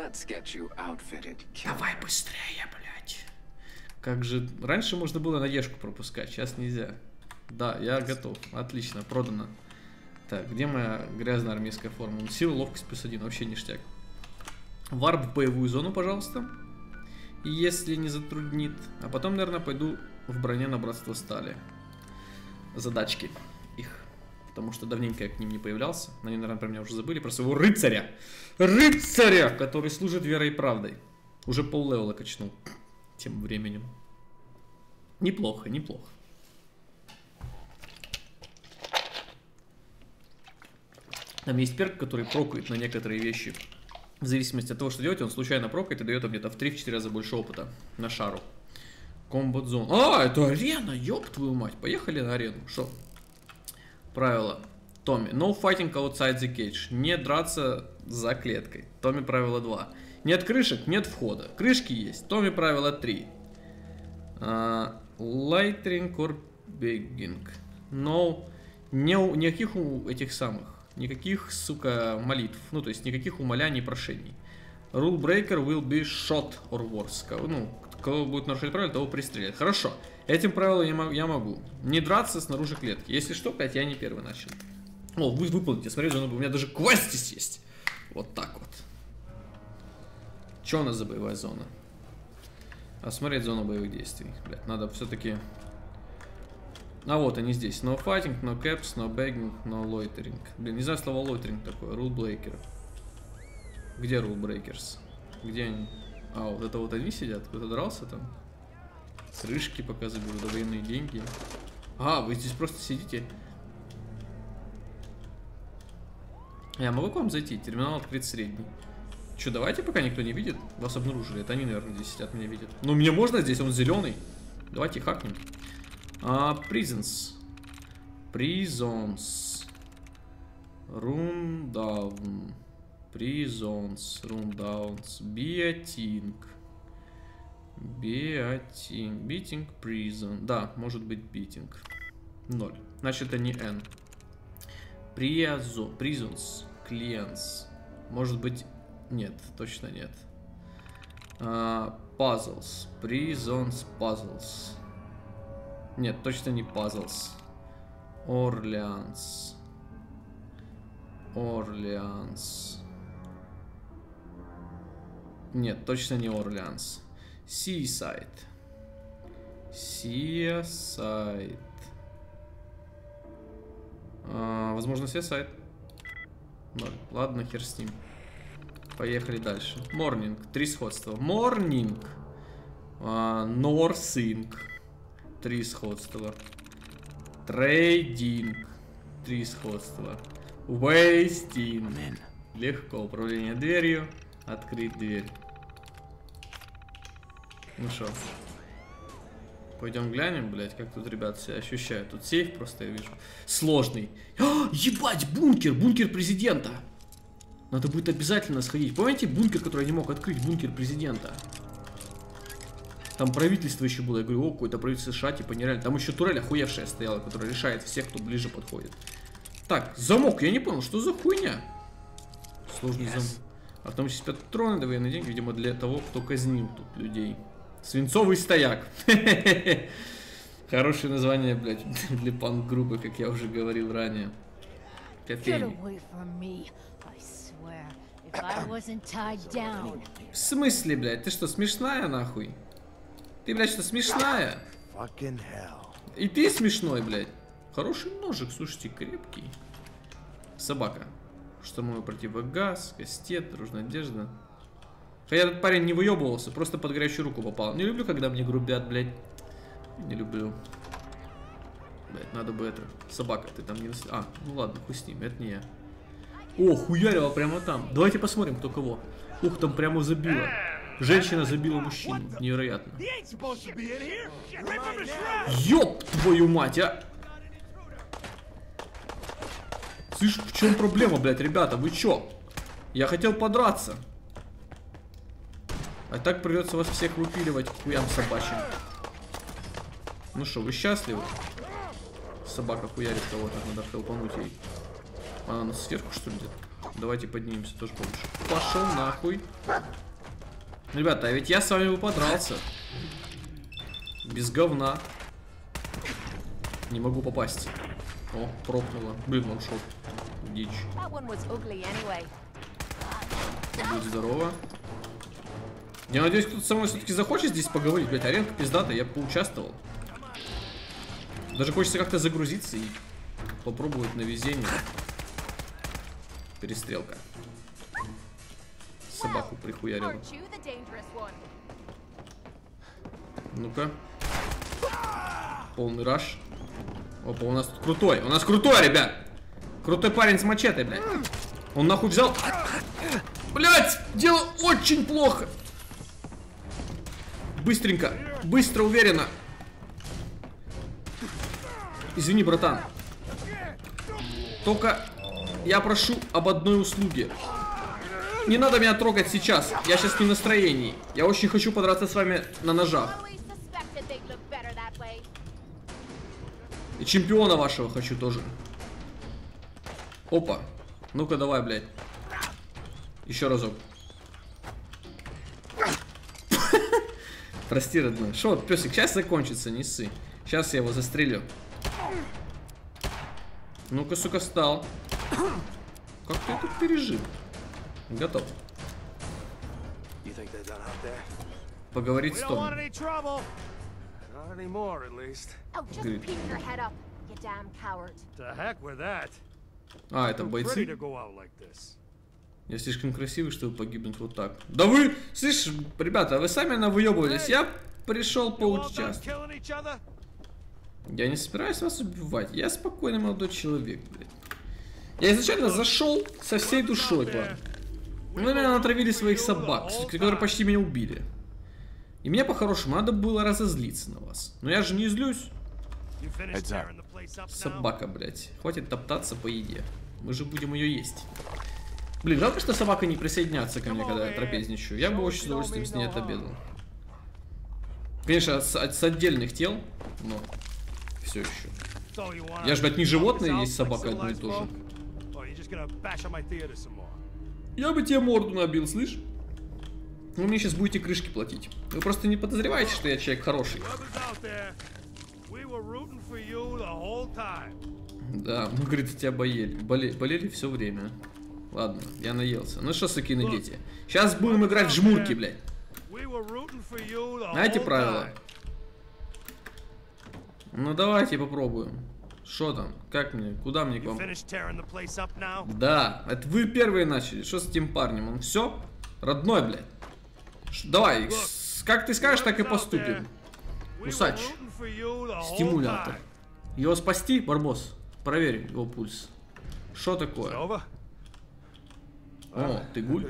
Давай быстрее, блядь. Как же... Раньше можно было на ешку пропускать, сейчас нельзя. Да, я готов. Отлично, продано. Так, где моя грязная армейская форма? Сила, ловкость плюс один, вообще ништяк. Варп в боевую зону, пожалуйста. Если не затруднит. А потом, наверное, пойду в броне на братство стали. Задачки их. Потому что давненько я к ним не появлялся. Они, наверное, про меня уже забыли. Про своего рыцаря. Рыцаря, который служит верой и правдой. Уже пол-левела качнул. Тем временем. Неплохо, неплохо. Там есть перк, который прокает на некоторые вещи. В зависимости от того, что делать, он случайно прокает и дает где-то в три-четыре раза больше опыта на шару. Комбат зон. А, это арена, ёб твою мать. Поехали на арену. Шо? Правило. Томми. No fighting outside the cage. Не драться за клеткой. Томми правило два. Нет крышек, нет входа. Крышки есть. Томми правило три. Uh, Lightning or begging. No. Не, никаких у этих самых. Никаких, сука, молитв. Ну, то есть никаких умоляний и прошений. Rule breaker will be shot or worse. Ну, кого будет нарушать правила, того пристрелят. Хорошо. Этим правилом я могу. Не драться снаружи клетки. Если что, опять я не первый начал. О, вы выполните. Смотрите, у меня даже квест здесь есть. Вот так вот. Что у нас за боевая зона? Осмотреть зону боевых действий. Блядь, надо все-таки... А вот они здесь. No fighting, no caps, no begging, no loitering. Блин, не знаю слово loitering такое. Rule breaker. Где rule breakers? Где они? А, вот это вот они сидят? Кто-то дрался там? Крышки пока заберу, да военные деньги. А, вы здесь просто сидите. Я могу к вам зайти? Терминал открыт средний. Че, давайте, пока никто не видит. Вас обнаружили. Это они, наверное, здесь сидят, меня видят. Ну, мне можно здесь, он зеленый. Давайте хакнем. А, prisons. Prisons. Room down. Prisons. Room downs. Beating. Beating. Beating prison. Да, может быть beating. Ноль. Значит, это не N. Призо. Prisons. Clients. Может быть... Нет, точно нет. Uh, puzzles. Prisons. Puzzles. Нет, точно не puzzles. Орлеанс. Орлеанс. Нет, точно не Орлеанс. Seaside. Seaside. А, возможно, Seaside. Ноль. Ладно, хер с ним. Поехали дальше. Morning. Три сходства. Morning. А, Northing. Три сходства. Трейдинг. Три сходства. Вейстинг. Легко. Управление дверью. Открыть дверь. Ну что? Пойдем глянем, блядь, как тут ребята себя ощущают. Тут сейф просто, я вижу. Сложный. А, ебать, бункер. Бункер президента. Надо будет обязательно сходить. Помните бункер, который я не мог открыть? Бункер президента. Там правительство еще было. Я говорю, о, какое-то правительство США, типа нереально. Там еще турель охуевшая стояла, которая решает всех, кто ближе подходит. Так, замок. Я не понял, что за хуйня? Сложный yes. замок. Автоматические патроны, да военные деньги, видимо, для того, кто казнил тут людей. Свинцовый стояк. Хорошее название, блядь, для панк-группы, как я уже говорил ранее. Кофейни. В смысле, блядь? Ты что, смешная, нахуй? Ты, блядь, что, смешная? И ты смешной, блядь. Хороший ножик, слушайте, крепкий. Собака. Штурмовой противогаз, кастет, дружная одежда. Хотя этот парень не выебывался, просто под горячую руку попал. Не люблю, когда мне грубят, блядь. Не люблю. Блядь, надо бы это... Собака, ты там не... А, ну ладно, хуй с ним, это не я. О, хуярила прямо там. Давайте посмотрим, кто кого. Ух, там прямо забила. Женщина забила мужчину. Невероятно. Ёб твою мать, а! Слышь, в чем проблема, блядь, ребята? Вы чё? Я хотел подраться. А так придется вас всех выпиливать к хуям собачьим. Ну что, вы счастливы? Собака хуярит кого-то, надо хелпануть ей. Она нас сверху, что ли, где-то? Давайте поднимемся, тоже получше. Пошел нахуй. Ребята, а ведь я с вами бы подрался. Без говна. Не могу попасть. О, пробнула. Блин, он шел. Дичь. Будь здорово. Я надеюсь, кто-то со мной все-таки захочет здесь поговорить. Блять, аренка пиздата, я поучаствовал. Даже хочется как-то загрузиться и попробовать на везение. Перестрелка. Собаку прихуярила. Ну-ка. Полный раш. Опа, у нас тут крутой. У нас крутой, ребят. Крутой парень с мачете, блядь. Он нахуй взял. Блядь, дело очень плохо. Быстренько. Быстро, уверенно. Извини, братан. Только я прошу об одной услуге. Не надо меня трогать сейчас. Я сейчас не в настроении. Я очень хочу подраться с вами на ножах. И чемпиона вашего хочу тоже. Опа. Ну-ка, давай, блядь. Еще разок. Прости, родной. Шо, песик, сейчас закончится, не ссы. Сейчас я его застрелю. Ну-ка, сука, встал. Как ты это пережил? Готов. Поговорить с Томом. А, это бойцы. Я слишком красивый, чтобы погибнуть вот так. Да вы, слышь, ребята, вы сами навыебывались. Я пришел поучаствовать. Я не собираюсь вас убивать. Я спокойный молодой человек, блядь. Я изначально зашел со всей душой к вам. Вы на меня натравили своих собак, которые почти меня убили. И мне по-хорошему надо было разозлиться на вас. Но я же не злюсь. Собака, блядь. Хватит топтаться по еде. Мы же будем ее есть. Блин, жалко, что собака не присоединяется ко мне, когда я трапезничаю. Я бы очень с удовольствием с ней отобедал. Конечно, с, с отдельных тел, но все еще. Я же, блядь, не животное, есть собака одно и то же. Я бы тебе морду набил, слышь? Вы мне сейчас будете крышки платить. Вы просто не подозреваете, что я человек хороший. Да, мы, говорит, тебя болели. Болели, болели все время. Ладно, я наелся. Ну что, сукины дети. Сейчас будем играть в жмурки, блядь. Знаете правила? Ну давайте попробуем. Что там? Как мне? Куда мне к вам? Да, это вы первые начали. Что с этим парнем? Он все? Родной, блядь. Ш давай, как ты скажешь, так и поступим. Усач. Стимулятор. Его спасти, Барбос? Проверь его пульс. Что такое? О, ты гуль?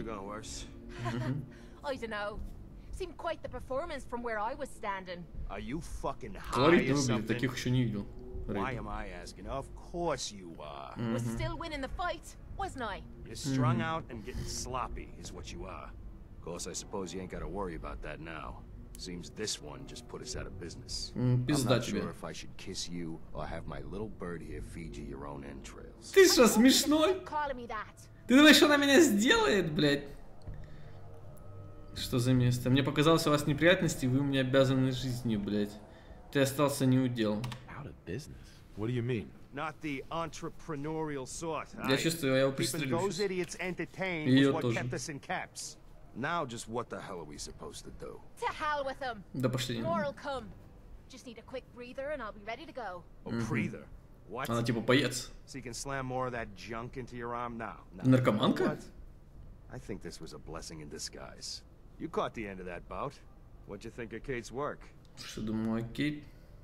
Колоритно выглядит, таких еще не видел. Why am I asking? Of course you are. Mm-hmm. Was still winning the fight, wasn't I? You're strung mm-hmm. out and getting sloppy is what you are. Of course, I suppose you ain't got to worry about that now. Seems this one just put us out of business. Mm, I'm not sure if I should kiss you or have my little bird here feed you your own entrails. Ты что, смешной? Ты думаешь, что она меня сделает, блядь? Что за место? Мне показалось, у вас неприятности, вы мне обязаны жизнью, блядь. Ты остался неудел. What do you mean? Not the entrepreneurial sort. Я чувствую, я его пристрелю. И ее тоже. Now just what the hell are we supposed to do? To hell with them. Да пошли. More will come. Just need a quick breather and I'll be ready to go. A breather? What? Она типа боец. So you can slam more of that junk into your arm now. now Наркоманка? you know what? I think this was a blessing in disguise. You caught the end of that bout. What'd you think of Kate's work? Что думаю, Кейт?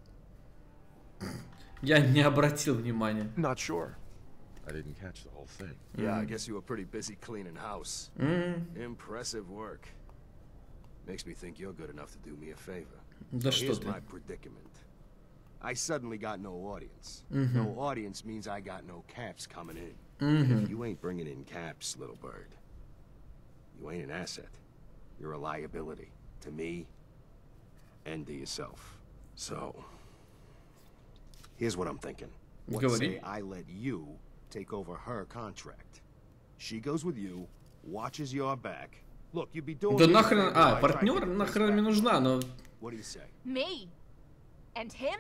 Я не обратил внимания. Not sure. I didn't catch the whole thing. Yeah, I guess you were pretty busy cleaning house. Mm. Impressive work. Makes me think you're good enough to do me a favor. Да So что here's ты? my predicament. I suddenly got no audience. Mm-hmm. No audience means I got no caps coming in. Mm-hmm. And if you ain't bringing in caps, little bird, you ain't an asset. You're a liability to me and to yourself. So, here's what I'm thinking. What Говори. say I let you take over her contract? She goes with you, watches your back. Look, you'd be doing. Да me a нахрен... favor А, by trying to партнер get this нахрен мне back. нужна, но... What do you say? Me? And him?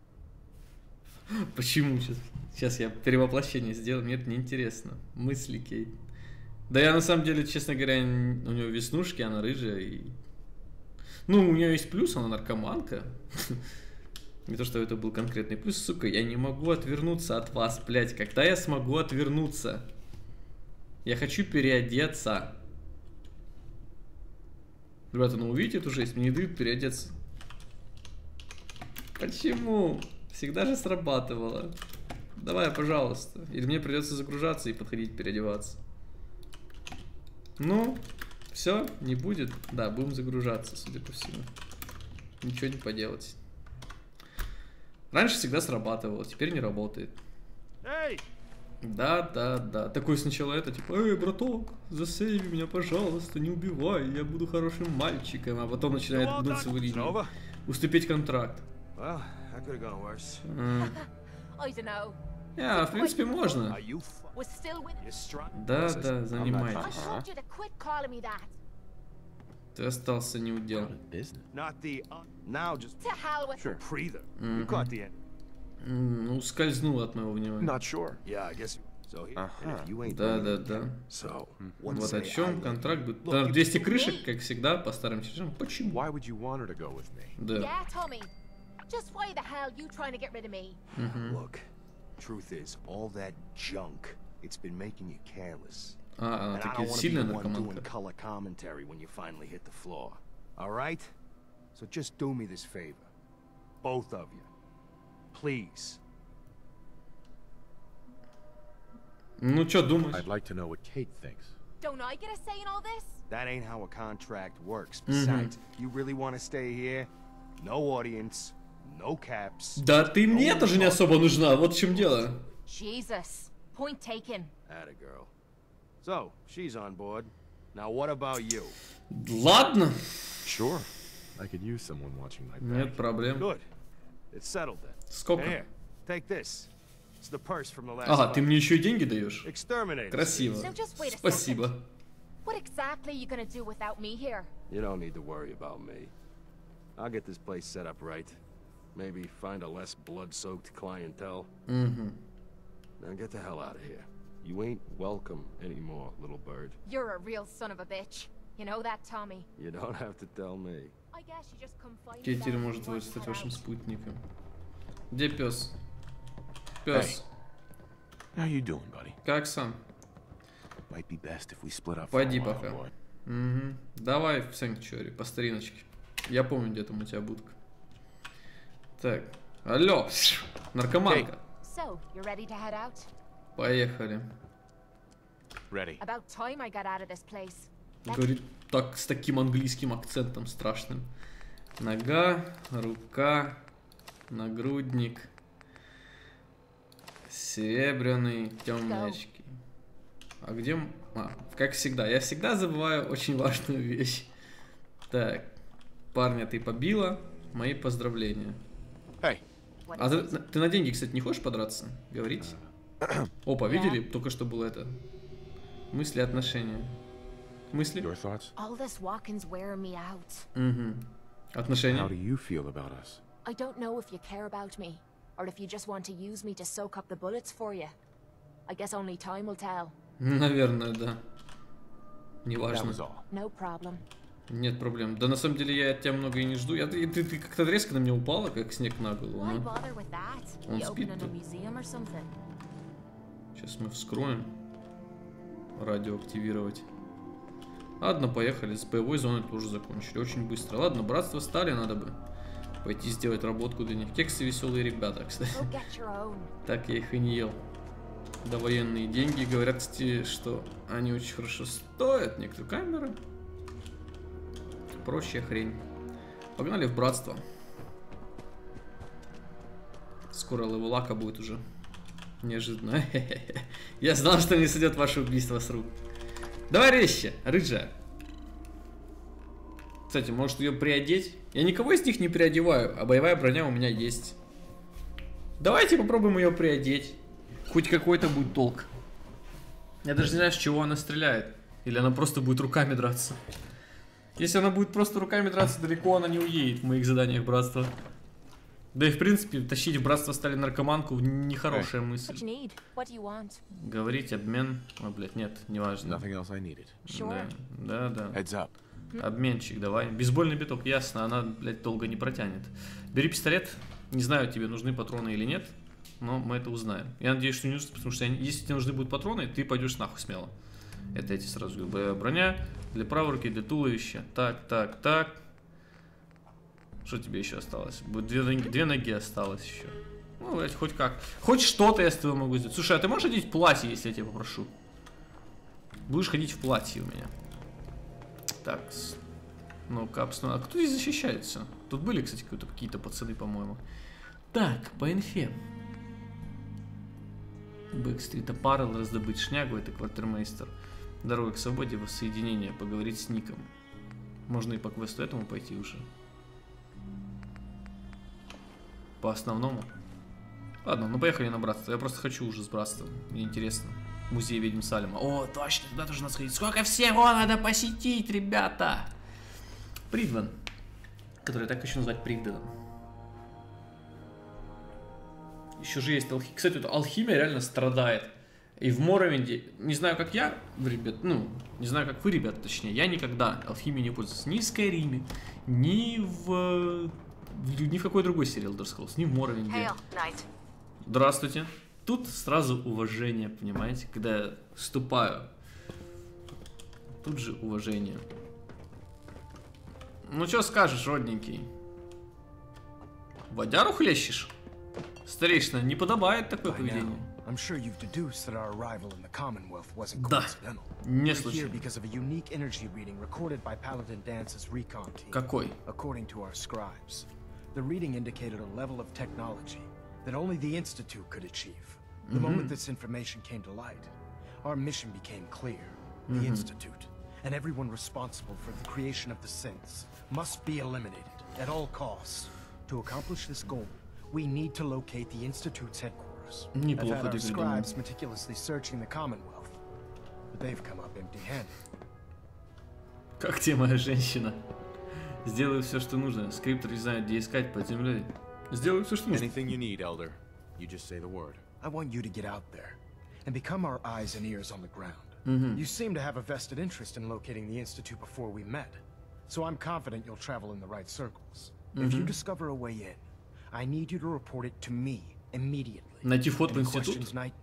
Почему сейчас? Сейчас я перевоплощение сделаю, мне это неинтересно. Мысли Кейт. Да я на самом деле, честно говоря, н- у нее веснушки, она рыжая и... Ну, у нее есть плюс, она наркоманка. Не то, что это был конкретный плюс, сука, я не могу отвернуться от вас, блядь. Когда я смогу отвернуться? Я хочу переодеться. Ребята, ну увидите эту жесть, мне не дают переодеться. Почему? Всегда же срабатывало. Давай, пожалуйста. Или мне придется загружаться и подходить переодеваться. Ну, все, не будет. Да, будем загружаться, судя по всему. Ничего не поделать. Раньше всегда срабатывало, теперь не работает. Hey! Да, да, да. Такой сначала это, типа, эй, браток, засейви меня, пожалуйста, не убивай, я буду хорошим мальчиком. А потом начинает гнуться в линию. Over? Уступить контракт. Well, that could have gone worse. М. I don't know. А, в принципе, можно. Are you f- Was still with. You're strong? Да, Says, да, I'm not занимайтесь. I fine. told you to quit calling me that. Ты остался не удел. Out of business. Not the uh, now just To hell with. Sure. breather. You caught the end. М, Ну, ускользнул от моего внимания. Not sure. Yeah, I guess so. Here, and Uh-huh. if you ain't Да, bringing да, in да. cap- So, what Вот say о I чем let контракт you- будет. Look, Да, you- двести крышек, как всегда, по старым чертежам. Почему? Why would you want her to go with me? Да. Yeah, Tommy. Just why the hell you trying to get rid of me? Look, truth is, all that junk, it's been making you careless. А, она And I таки don't want to be сильная the one doing наркоманка. color commentary when you finally hit the floor. All right? So just do me this favor. Both of you. Please. Ну, что думаешь? I'd like to know what Kate thinks. Don't I get a say in all this? That ain't how a contract works. Besides, you really want to stay here? No audience, no caps. Да ты мне тоже не особо нужна, вот в чем дело. Jesus. Point taken. Atta girl. So, she's on board. Now what about you? Ладно, Sure. I could use someone watching my back. нет проблем. Good. It's settled then. Сколько? Here, take this. It's the purse from the last Ага, ты fight. мне еще и деньги даешь? Exterminate. Красиво. Now just wait a Спасибо. second. What exactly are you gonna do without me here? You don't need to worry about me. I'll get this place set up right. Maybe find a less blood-soaked clientele. Угу. Now get the hell out of here. You ain't welcome anymore, little bird. You're a real son of a bitch. You know that, Tommy? You don't have to tell me. I guess you just come find me Кетель then может and work стать that вашим out. спутником. Где пес? Пес. How you doing, buddy? Как сам? Might be best if we split up for a Пойди while, пока. boy. Угу. Давай в Sanctuary, по стариночке. Я помню, где там у тебя будка. Так. Алло. Наркоманка. So, you ready to head out? Поехали. Ready. About time I got out of this place. Говорит так, с таким английским акцентом страшным. Нога, рука, нагрудник. Серебряный, темные очки. А где... м- А, как всегда. Я всегда забываю очень важную вещь. Так. Парня ты побила. Мои поздравления. Hey. What А is ты, it? ты на деньги, кстати, не хочешь подраться? Говорите. Опа, видели? Только что было это. Мысли, отношения. Мысли? Your thoughts? All this walking's wearing me out. Угу. How do Отношения? you feel about us? I don't know if you care about me, or if you just want to use me to soak up the bullets for you. I guess only time will tell. Наверное, да. That Неважно. was all. No problem. Нет проблем. Да на самом деле я от тебя много и не жду. Я, ты ты, ты как-то резко на меня упала, как снег на голову. Ну. Он спит тут. Сейчас мы вскроем. Радио активировать. Ладно, поехали. С боевой зоной тоже закончили. Очень быстро. Ладно, братство стали, надо бы пойти сделать работку для них. Кексы веселые ребята, кстати. Так я их и не ел. Да, военные деньги. Говорят, кстати, что они очень хорошо стоят. Некоторые камеры. Проще хрень. Погнали в братство. Скоро левелака будет уже. Неожиданно. Я знал, что не сойдет ваше убийство с рук. Давай резче, рыжая. Кстати, может ее приодеть? Я никого из них не приодеваю, а боевая броня у меня есть. Давайте попробуем ее приодеть. Хоть какой-то будет толк. Я даже не знаю, с чего она стреляет. Или она просто будет руками драться. Если она будет просто руками драться, далеко она не уедет в моих заданиях братства. Да и в принципе, тащить в братство стали наркоманку нехорошая мысль. Говорить, обмен... О, блядь, нет, неважно. Да, да, да. Обменчик, давай. Бейсбольный биток, ясно, она, блядь, долго не протянет. Бери пистолет. Не знаю, тебе нужны патроны или нет, но мы это узнаем. Я надеюсь, что не нужны, потому что если тебе нужны будут патроны, ты пойдешь нахуй смело. Это эти сразу говорю. Боевая броня для правой руки, для туловища. Так, так, так. Что тебе еще осталось? Две ноги, две ноги осталось еще. Ну, блядь, хоть как. Хоть что-то я с тобой могу сделать. Слушай, а ты можешь ходить в платье, если я тебя попрошу? Будешь ходить в платье у меня. Так. Ну, капс, ну, а кто здесь защищается? Тут были, кстати, какие-то пацаны, по-моему. Так, по инфе. Бэкстрит Аппарел, раздобыть шнягу, это квартирмейстер. Дорога к свободе, воссоединение, поговорить с Ником. Можно и по квесту этому пойти уже. По основному. Ладно, ну поехали на братство. Я просто хочу уже с братством. Мне интересно. Музей ведьм Салема. О, точно, туда тоже надо сходить. Сколько всего надо посетить, ребята! Придван. Который я так хочу назвать Придваном. Еще же есть алхимия. Кстати, вот алхимия реально страдает. И в Моровинде, не знаю, как я, ребят, ну, не знаю, как вы, ребята, точнее, я никогда алхимией не пользовался. Ни в Скайриме, ни в... ни в какой другой серии Elder Scrolls, ни в Моровинде. Здравствуйте. Тут сразу уважение, понимаете, когда я вступаю. Тут же уважение. Ну, что скажешь, родненький? Водяру хлещешь? Старейшина, не подобает такое поведение. I'm sure you've deduced that our arrival in the Commonwealth wasn't Да, coincidental. не We're here случайно. because of a unique energy reading recorded by Paladin Dance's recon team. Какой? According to our scribes, the reading indicated a level of technology that only the Institute could achieve. The moment this information came to light, our mission became clear. The Institute, and everyone responsible for the creation of the synths, must be eliminated at all costs. To accomplish this goal, we need to locate the Institute's headquarters. I've Неплохо had our ты придумал. scribes meticulously searching the Commonwealth, but they've come up empty-handed. Как тебе, моя женщина? Сделаю все, что нужно. Скриптор не знает, где искать под землей. Сделаю все, что нужно. Anything you need, Elder. You just say the word. I want you to get out there and become our eyes and ears on the ground. You seem to have a vested interest in locating the Institute before we met, so I'm confident you'll travel in the right circles. If you discover a way in, I need you to report it to me immediately. Найти вход в Any институт? questions, Knight?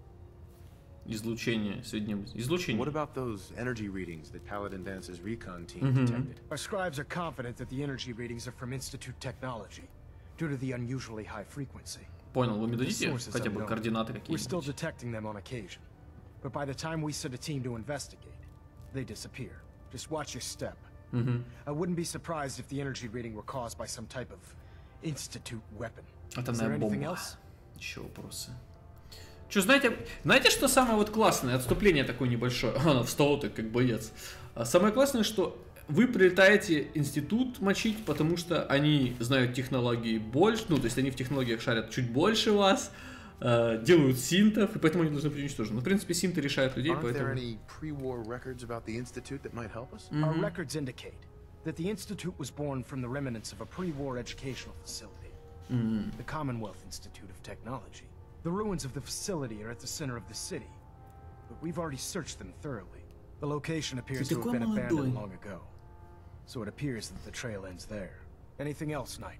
Излучение. Сведения. Излучение. What about those energy readings that Paladin Dance's recon team detected? Our scribes are confident that the energy readings are from Institute technology, due to the unusually high frequency. Понял, вы мне The дадите source is хотя бы unknown. координаты We're still какие-нибудь? detecting them on occasion, but by the time we send a team to investigate, they disappear. Just watch your step. I wouldn't be surprised if the energy reading were caused by some type of Institute weapon. Is there Атомная anything бомба. else? Еще вопросы. Че, знаете, знаете, что самое вот классное? Отступление такое небольшое. Она встала так, как боец. А самое классное, что вы прилетаете институт мочить, потому что они знают технологии больше, ну, то есть они в технологиях шарят чуть больше вас, э, делают синтов, и поэтому они должны быть уничтожены. Ну, в принципе, синты решают людей, Aren't there поэтому... any pre-war records about the Institute that might help us? Our records indicate that the Institute was born from the remnants of a pre-war educational facility. The Commonwealth Institute of Technology. The ruins of the facility are at the center of the city, but we've already searched them thoroughly. The location appears Ты to have такой been abandoned молодой. long ago. So it appears that the trail ends there. Anything else, Knight?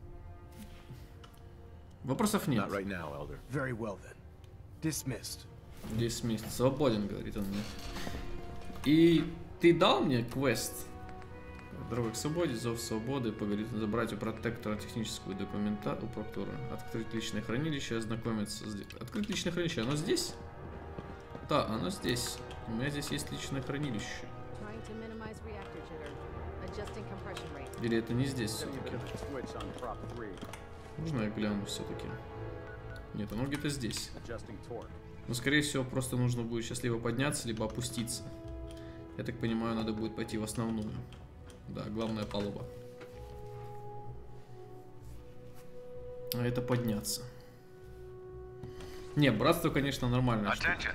Вопросов нет. Not right now, Elder. Very well then. Dismissed. Dismissed. Свободен, говорит он мне. И ты дал мне квест? Дорога к свободе, зов свободы, поговорить, забрать у протектора техническую документацию, у проктора, открыть личное хранилище, ознакомиться с... Открыть личное хранилище, оно здесь? Да, оно здесь. У меня здесь есть личное хранилище. Или это не здесь все-таки? Можно я гляну все-таки? Нет, оно где-то здесь. Но скорее всего просто нужно будет сейчас либо подняться, либо опуститься. Я так понимаю, надо будет пойти в основную. Да, главная палуба. А это подняться. Не, братство, конечно, нормальное.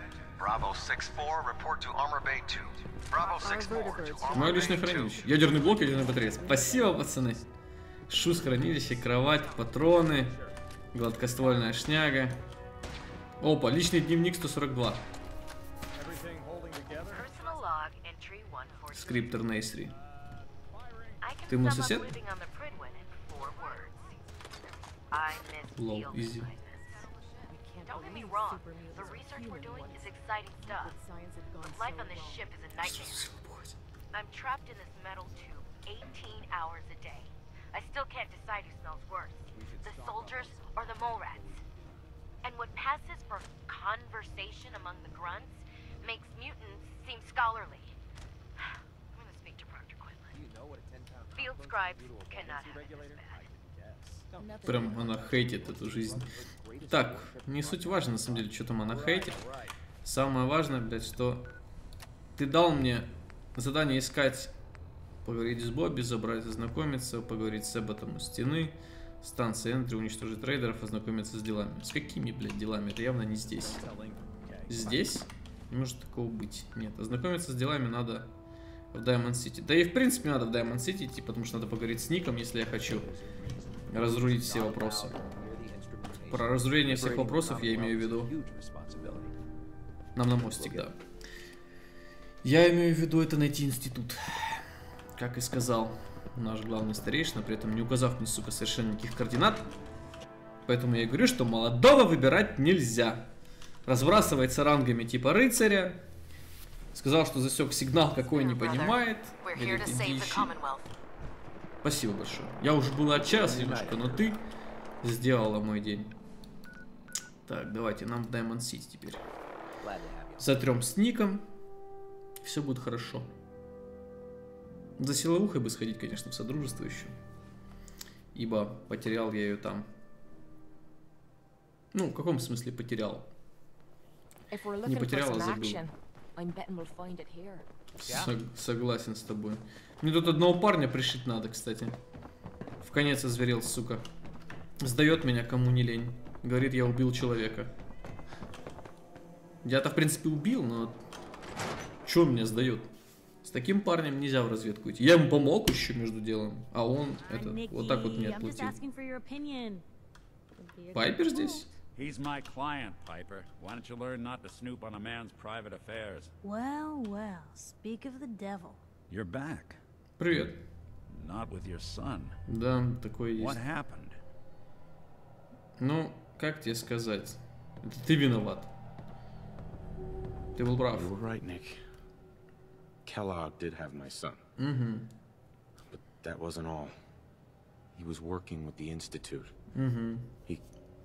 Мое личное хранилище. Ядерный блок, ядерный батарея. Спасибо, пацаны. Шус, хранилище, кровать, патроны, гладкоствольная шняга. Опа, личный дневник сто сорок два. Скриптор Нейсри. Ты мой сосед? Лоу, изи. Don't get me wrong, the research we're doing is exciting stuff. But life on this ship is a nightmare. I'm trapped in this metal tube eighteen hours a day. I still can't decide who smells worse, the soldiers or the mole rats. And what passes for conversation among the grunts makes mutants seem scholarly. I'm gonna speak to Proctor Quinlan. Field scribes cannot have it this bad. Прям она хейтит эту жизнь. Так, не суть важно, на самом деле, что там она хейтит. Самое важное, блядь, что ты дал мне задание искать, поговорить с Бобби, забрать, ознакомиться, поговорить с Эбботом у стены, станция Энтри, уничтожить рейдеров, ознакомиться с делами. С какими, блядь, делами? Это явно не здесь. Здесь? Не может такого быть. Нет, ознакомиться с делами надо в Даймонд Сити. Да и в принципе надо в Даймонд Сити идти, потому что надо поговорить с Ником, если я хочу разрулить все вопросы. Про разруление всех вопросов я имею в виду. Нам на мостик, да. Я имею в виду это найти институт. Как и сказал наш главный старейшина, при этом не указав мне, сука, совершенно никаких координат. Поэтому я и говорю, что молодого выбирать нельзя. Разбрасывается рангами типа рыцаря. Сказал, что засек сигнал, какой не понимает. Спасибо большое. Я уже был отчас немножко, но ты сделала мой день. Так, давайте нам в Даймонд Сити теперь. Затрем с Ником. Все будет хорошо. За силовухой бы сходить, конечно, в Содружество еще. Ибо потерял я ее там. Ну, в каком смысле потерял? Не потерял, а забыл. Сог согласен с тобой. Мне тут одного парня пришить надо, кстати. В конец озверел, сука. Сдает меня кому не лень. Говорит, я убил человека. Я-то, в принципе, убил, но... Чё он мне сдает? С таким парнем нельзя в разведку идти. Я ему помог еще между делом, а он это, вот так вот мне отплатил. Пайпер здесь? He's my client, Piper. Why don't you learn not to snoop on a man's private affairs? Well, well, speak of the devil. You're back. Привет. Not with your son. Да, такое есть. What happened? Ну, как тебе сказать? Это ты виноват. Ты был прав. You were right, Nick. Kellogg did have my son. Mm-hmm. But that wasn't all. He was working with the Institute. Mm-hmm. He...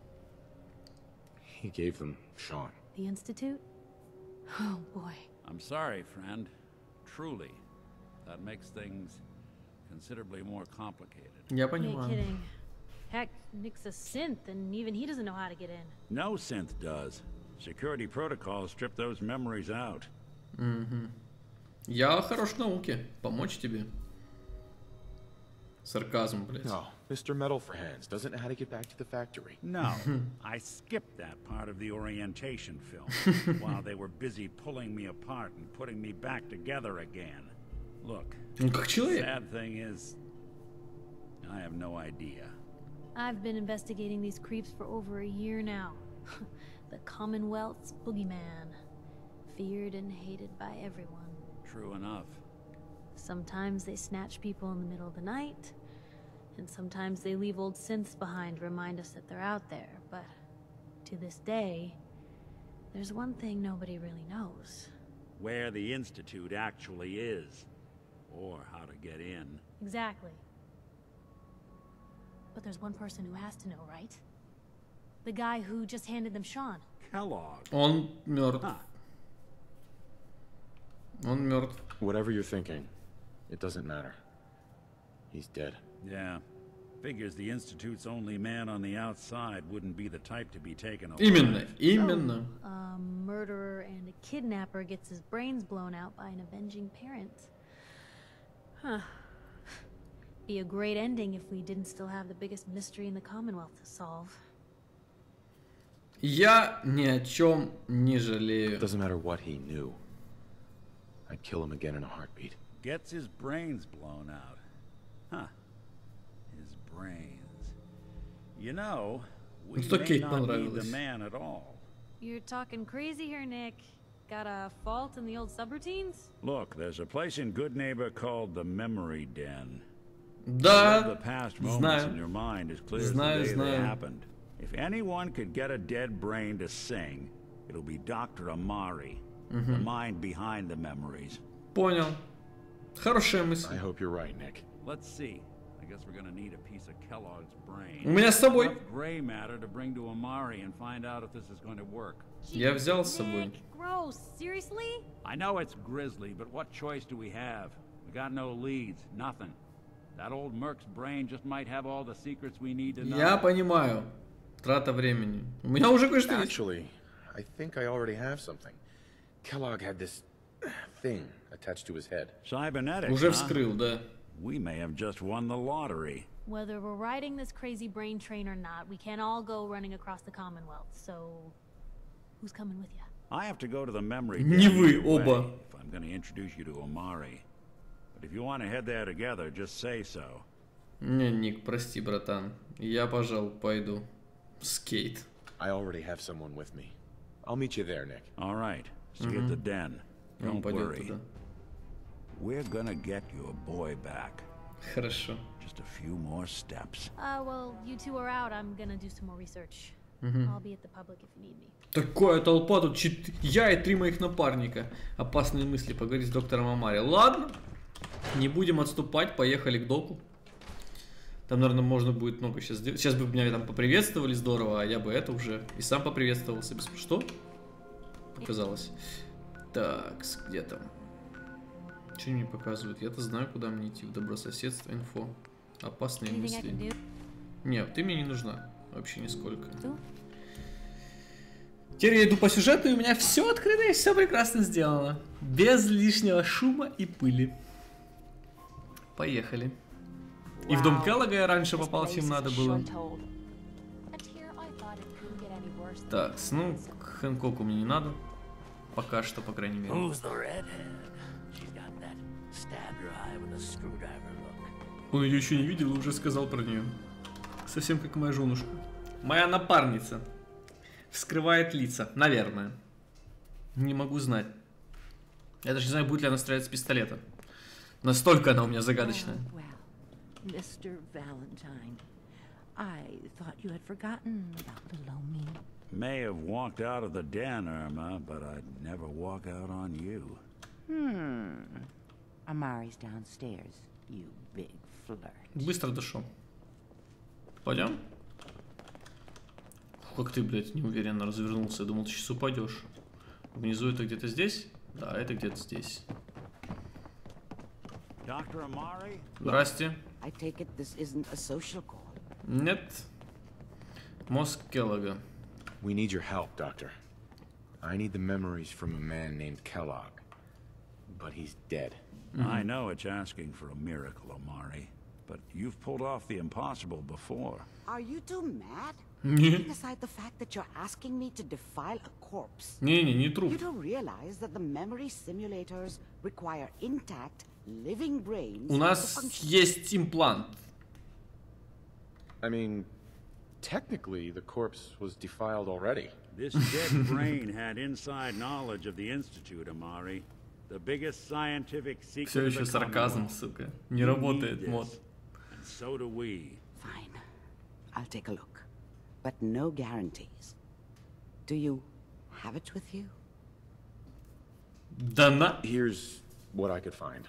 He gave them Sean. The Institute? Oh, boy. I'm sorry, friend. Truly. That makes things considerably more complicated. Я понимаю. You're kidding. Heck, Nick's a synth, and even he doesn't know how to get in. No synth does. Security protocols strip those memories out. Mm-hmm. Я хорош в науке. Помочь тебе. Сарказм, блядь. No, Mister Metal for Hands doesn't know how to get back to the factory. No, I skipped that part of the orientation film while they were busy pulling me apart and putting me back together again. Look, как человек. The sad thing is, I have no idea. I've been investigating these creeps for over a year now. The Commonwealth's boogeyman, feared and hated by everyone. True enough. Sometimes they snatch people in the middle of the night, and sometimes they leave old synths behind to remind us that they're out there. But to this day, there's one thing nobody really knows. Where the Institute actually is, or how to get in. Exactly. But there's one person who has to know, right? The guy who just handed them Sean. Kellogg. Он мертв. Huh. Он мертв. Whatever you're thinking, it doesn't matter. He's dead. Yeah. Figures the Institute's only man on the outside wouldn't be the type to be taken alive. Именно, именно. So, a murderer and a kidnapper gets his brains blown out by an avenging parent. Huh. Be a great ending if we didn't still have the biggest mystery in the Commonwealth to solve. Я ни о чем не жалею. Doesn't matter what he knew. I'd kill him again in a heartbeat. Gets his brains blown out. Huh. His brains. You know, we Что may Кейт not need the понравилось. man at all. You're talking crazy here, Nick. Got a fault in the old subroutines? Look, there's a place in Good Neighbor called the Memory Den. Да, The past moments in знаю. your mind as clear as Знаю, the day they знаю. happened. If anyone could get a dead brain to sing, it'll be Doctor Amari, the mind behind the memories. Понял. Хорошая мысль. I hope you're right, Nick. Let's see. I guess we're gonna need a piece of Kellogg's brain. У меня с собой. Enough gray matter to bring to Amari and find out if this is going to work. Я взял с собой. Nick, gross. Seriously? I know it's grisly, but what choice do we have? We got no leads, nothing. That old Merc's brain just might have all the secrets we need to know. Я понимаю. Трата времени. У меня уже кое-что есть. Actually, I think I already have something. Kellogg had this thing attached to his head. Cybernetics, Уже huh? вскрыл, да. We may have just won the lottery. Whether we're riding this crazy brain train or not, we can't all go running across the Commonwealth, so... Who's coming with you? I have to go to the memory Не den вы, either way оба. if I'm going to introduce you to Amari. But if you want to head there together, just say so. Не, Ник, прости, братан. Я, пожалуй, пойду. С Кейт. I already have someone with me. I'll meet you there, Nick. All right. See you at the den. Он Don't пойдет worry. туда. We're gonna get your boy back. Хорошо. Just a few more steps. Uh, well, you two are out. I'm gonna do some more research. I'll be at the public if you need me. Такая толпа тут. Чет... Я и три моих напарника. Опасные мысли. Поговорить с доктором Амари. Ладно. Не будем отступать. Поехали к доку. Там, наверное, можно будет много сейчас сделать. Сейчас бы меня там поприветствовали здорово, а я бы это уже и сам поприветствовался. Без... Что? Показалось. Так, где там? Что мне показывают? Я-то знаю, куда мне идти. В добрососедство, инфо. Опасные мысли. Нет, ты мне не нужна. Вообще нисколько. Теперь я иду по сюжету, и у меня все открыто и все прекрасно сделано. Без лишнего шума и пыли. Поехали. И в дом Келлога я раньше попал, чем надо было. Так, ну, к Хэнкоку мне не надо. Пока что, по крайней мере. Он ее еще не видел и уже сказал про нее. Совсем как моя женушка. Моя напарница. Вскрывает лица. Наверное. Не могу знать. Я даже не знаю, будет ли она стрелять с пистолета. Настолько она у меня загадочная. Mister Valentine, I thought you had forgotten about little me. May have walked out of the den, Irma, but I'd never walk out on you. Hmm. Amari's downstairs, you big flirt. Быстро дошел. Пойдем? Как ты, блядь, неуверенно развернулся. Я думал, ты сейчас упадешь. Внизу это где-то здесь? Да, это где-то здесь. Doctor Amari? Здрасте. I take it this isn't a social call. Нет. Мозг Келлога. We need your help, Doctor. I need the memories from a man named Kellogg. But he's dead. Mm-hmm. I know it's asking for a miracle, Amari, but you've pulled off the impossible before. Are you two mad? Putting aside the fact that you're asking me to defile a corpse. Не-не, не труп. You don't realize that the memory simulators require intact, living brains. У нас есть имплант. I mean, technically, the corpse was defiled already. This dead brain had inside knowledge of the Institute, Amari. The biggest scientific secret Все еще сарказм, сука. Не работает мод. And so do we. Fine. I'll take a look. But no guarantees. Do you have it with you? Да на... Here's what I could find.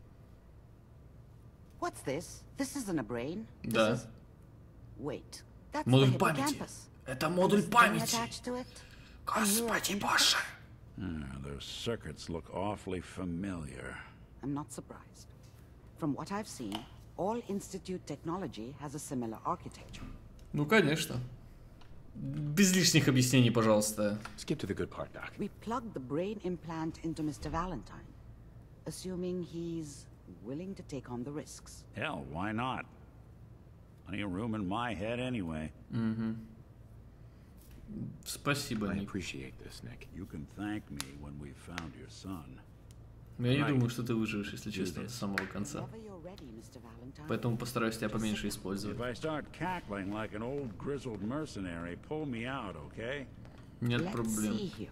What's this? This isn't a brain. This Да. is... Wait. That's Модуль the памяти. hippocampus. Это модуль And this thing памяти. attached to it? Господи боже. Ah, those circuits look awfully familiar. I'm not surprised. From what I've seen, all Institute technology has a similar architecture. Ну, конечно. Без лишних объяснений, пожалуйста. Skip to the good part, Doc. We plugged the brain implant into Mister Valentine, assuming he's willing to take on the risks. Hell, why not? Plenty of room in my head anyway. Угу. Спасибо, I Ник. appreciate this, Nick. You can thank me when we found your son. Я не думаю, что ты выживешь, если честно, с самого конца. Whenever you're ready, Mister Valentine. Поэтому постараюсь тебя поменьше использовать. If I start cackling like an old grizzled mercenary, pull me out, okay? Нет Let's проблем. see here.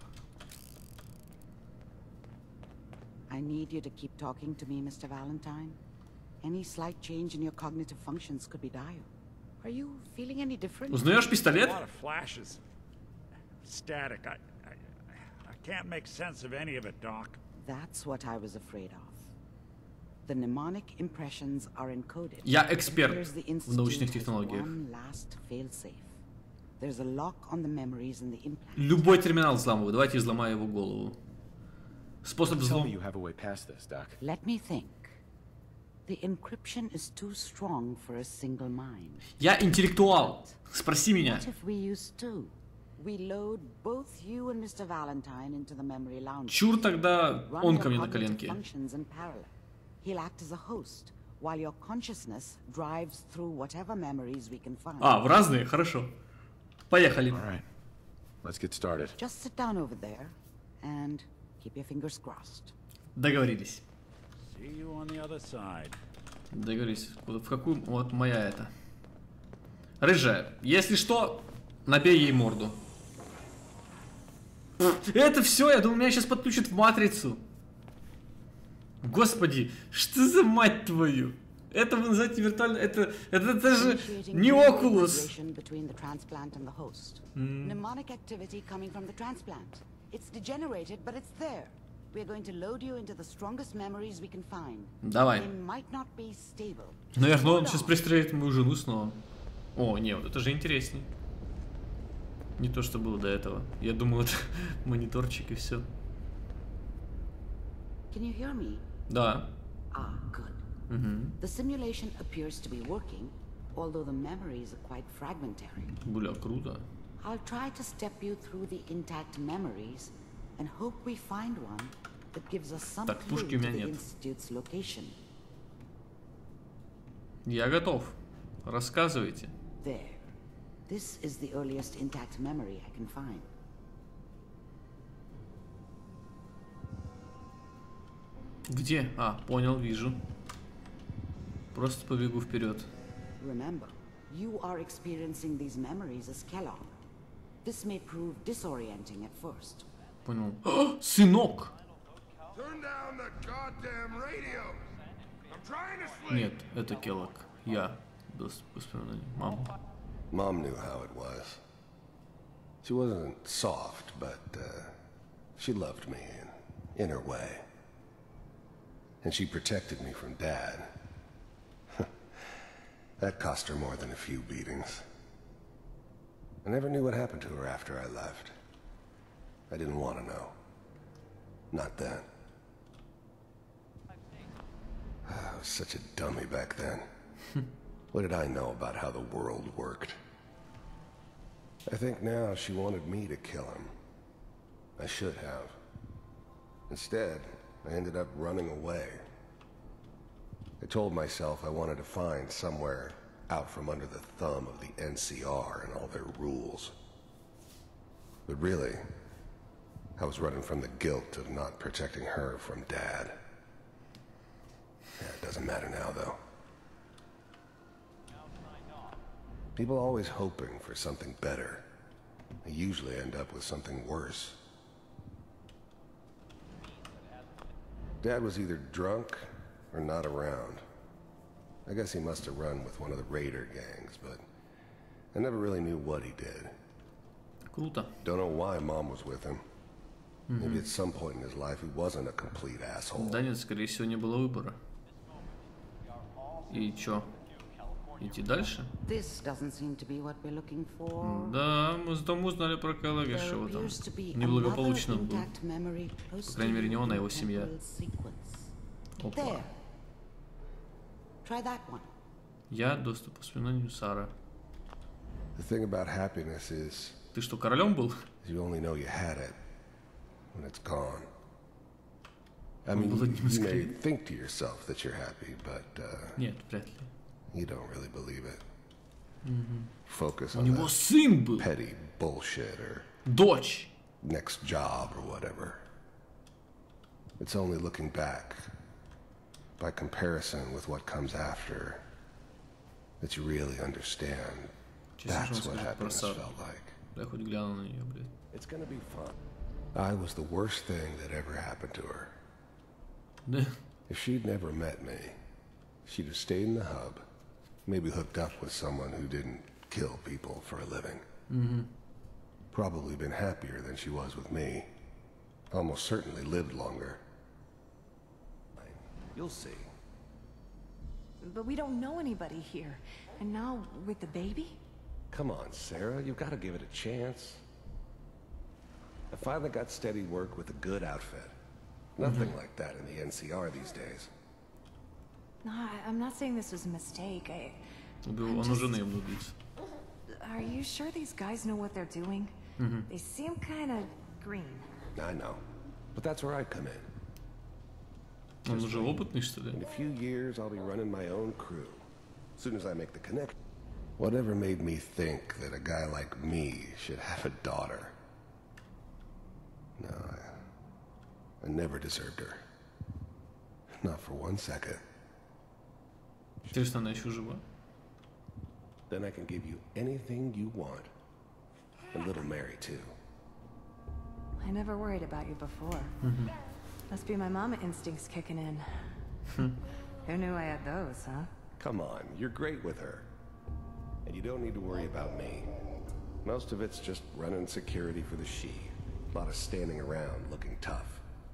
I need you to keep talking to me, Mister Valentine. Any slight change in your cognitive functions could be dire. Are you feeling any different? Узнаешь пистолет? A lot of flashes. Static. I, I, I can't make sense of any of it, Doc. That's what I was afraid of. The mnemonic impressions are encoded. Я эксперт Here's the в научных Institute has технологиях. one last fail-safe. There's a lock on the memories in the implant. Любой терминал взламываю. Давайте взломаю его голову. Способ Tell me взлома. you have a way past this, Doc. Let me think. The encryption is too strong for a single mind. Я интеллектуал. Спроси меня. What if we use two? We load both you and Mister Valentine into the memory lounge. Чур тогда Run он your ко мне на cognitive коленке. functions in parallel. He'll act as a host, while your consciousness drives through whatever memories we can find. А, в разные? Хорошо. Поехали. All right. Let's get started. Just sit down over there and keep your fingers crossed. Договорились. See you on the other side. Договорились. Куда- В какую... Вот моя это. Рыжая. Если что, набей ей морду. Это все, я думал, меня сейчас подключат в матрицу. Господи, что за мать твою? Это вы называете виртуально... Это, это, это же Initiating не neural Oculus. integration between the transplant and the host. Mnemonic activity coming from the transplant. It's degenerated, but it's there. We're going to load you into the strongest memories we can find. Давай. They might not be stable. Наверное, он Hold сейчас on. пристрелит мою жену снова. О, не, вот это же интересней. Не то, что было до этого. Я думал, это мониторчик и все. Can you hear me? Да. Ah, good. Угу. The simulation appears to be working, although the memories are quite fragmentary. Бля, круто. I'll try to step you through the intact memories and hope we find one that gives us some Так, clue пушки to у меня the нет. Institute's location. Я готов. Рассказывайте. There. This is the earliest intact memory I can find. Где? А, понял, вижу. Просто побегу вперед. Remember, you are experiencing these memories as Kellogg. This may prove disorienting at first. Понял. О, сынок! Turn down the goddamn radio. I'm trying to sleep. Нет, это Келлог. Я. Без воспоминаний. Мама. Mom knew how it was. She wasn't soft, but uh, she loved me in, in her way. And she protected me from Dad. That cost her more than a few beatings. I never knew what happened to her after I left. I didn't want to know. Not then. I was such a dummy back then. What did I know about how the world worked? I think now she wanted me to kill him. I should have. Instead, I ended up running away. I told myself I wanted to find somewhere out from under the thumb of the N C R and all their rules. But really, I was running from the guilt of not protecting her from Dad. Yeah, it doesn't matter now, though. People are always hoping for something better. They usually end up with something worse. Dad was either drunk or not around. I guess he must have run with one of the raider gangs, but I never really knew what he did. Круто. Don't know why Mom was with him. Maybe at some point in his life he wasn't a complete asshole. Да нет, скорее всего, не было выбора. И чё? Идти дальше? This doesn't seem to be what we're looking for. Да, мы с дому узнали про Келлога, что его там неблагополучно был. По крайней мере, не он, а его семья. Опа. Try that one. Я доступ к воспоминаниям Сара. The thing about happiness is, ты что, королем был? You only know you had it when it's gone. I mean, you, you may think to yourself that you're happy, but uh, нет, вряд ли. You don't really believe it. Mm-hmm. Focus У on него сын был. Petty bullshit or дочь. Next job or whatever. It's only looking back, by comparison with what comes after, that you really understand. That's what happiness felt like. Да хоть гляну на нее, блядь. It's gonna be fun. I was the worst thing that ever happened to her. Да. If she'd never met me, she'd have stayed in the hub, maybe hooked up with someone who didn't kill people for a living. Mm-hmm. Probably been happier than she was with me. Almost certainly lived longer. You'll see. But we don't know anybody here. And now, with the baby? Come on, Sarah, you've got to give it a chance. I finally got steady work with a good outfit. Nothing Mm-hmm. like that in the N C R these days. No, I, I'm not saying this was a mistake. I, Убил, он уже наемный убийца. Are you sure these guys know what they're doing? Mm-hmm. They seem kind of green. I know. But that's where I come in. Он уже опытный, что ли? In a few years, I'll be running my own crew. As soon as I make the connection. Whatever made me think that a guy like me should have a daughter? No, I, I never deserved her. Not for one second. Интересно, она еще жива? Then I can give you anything you want. And little Mary, too. I never worried about you before. Mm-hmm. Must be my mama instincts kicking in. Who knew I had those, huh? Come on, you're great with her. And you don't need to worry about me. Most of it's just running security for the she. A lot of standing around looking tough.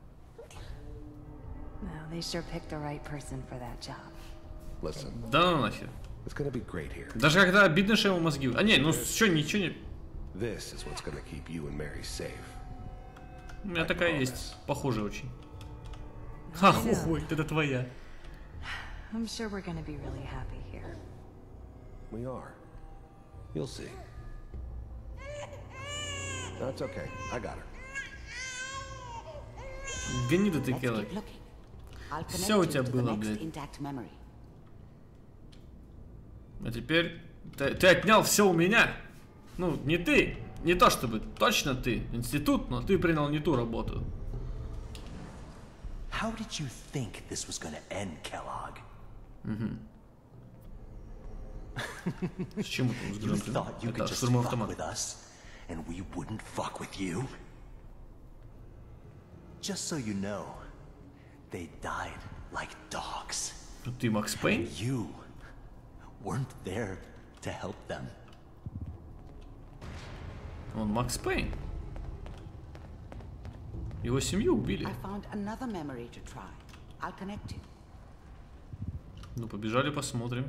No, they sure picked the right person for that job. Listen. Да ну нахер. It's gonna be great here. Даже когда обидно, что ему мозги... А не, ну что, ничего не... This is what's gonna keep you and Mary safe. У меня такая есть, похожая очень. Ахухой, это твоя. I'm sure we're gonna be really happy here. We are. You'll see. No, it's okay. I got her. Гнида ты, Келлог. Все у тебя было, блядь. А теперь ты, ты отнял все у меня. Ну, не ты. Не то чтобы точно ты. Институт, но ты принял не ту работу. How did you think this was gonna end, Kellogg? Угу. С чем это You взгрымки? thought you could Это just штурмовой fuck автомат. with us, and we wouldn't fuck with you? Just so you know, they died like dogs. Ты Макс Пейн? And you weren't there to help them. Он Макс Пейн. Его семью убили. I found another memory to try. I'll connect you. Ну, побежали, посмотрим.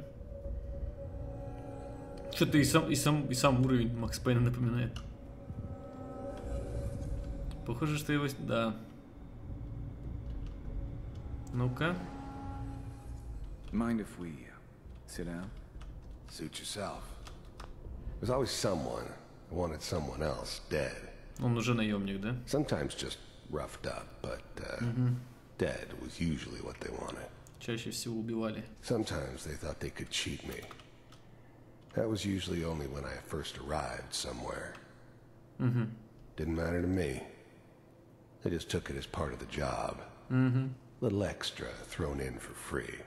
Что-то и сам, и, сам, и сам уровень Макс Пейна напоминает. Похоже, что его... Да. Ну-ка. Mind if we sit down? Suit yourself. There's always someone who wanted someone else dead. Он уже наемник, да? Sometimes just roughed up, but uh, Mhm. dead was usually what they wanted. Чаще всего убивали. Sometimes they thought they could cheat me. That was usually only when I first arrived somewhere. Mhm. Didn't matter to me. They just took it as part of the job. Mhm. Little extra thrown in for free.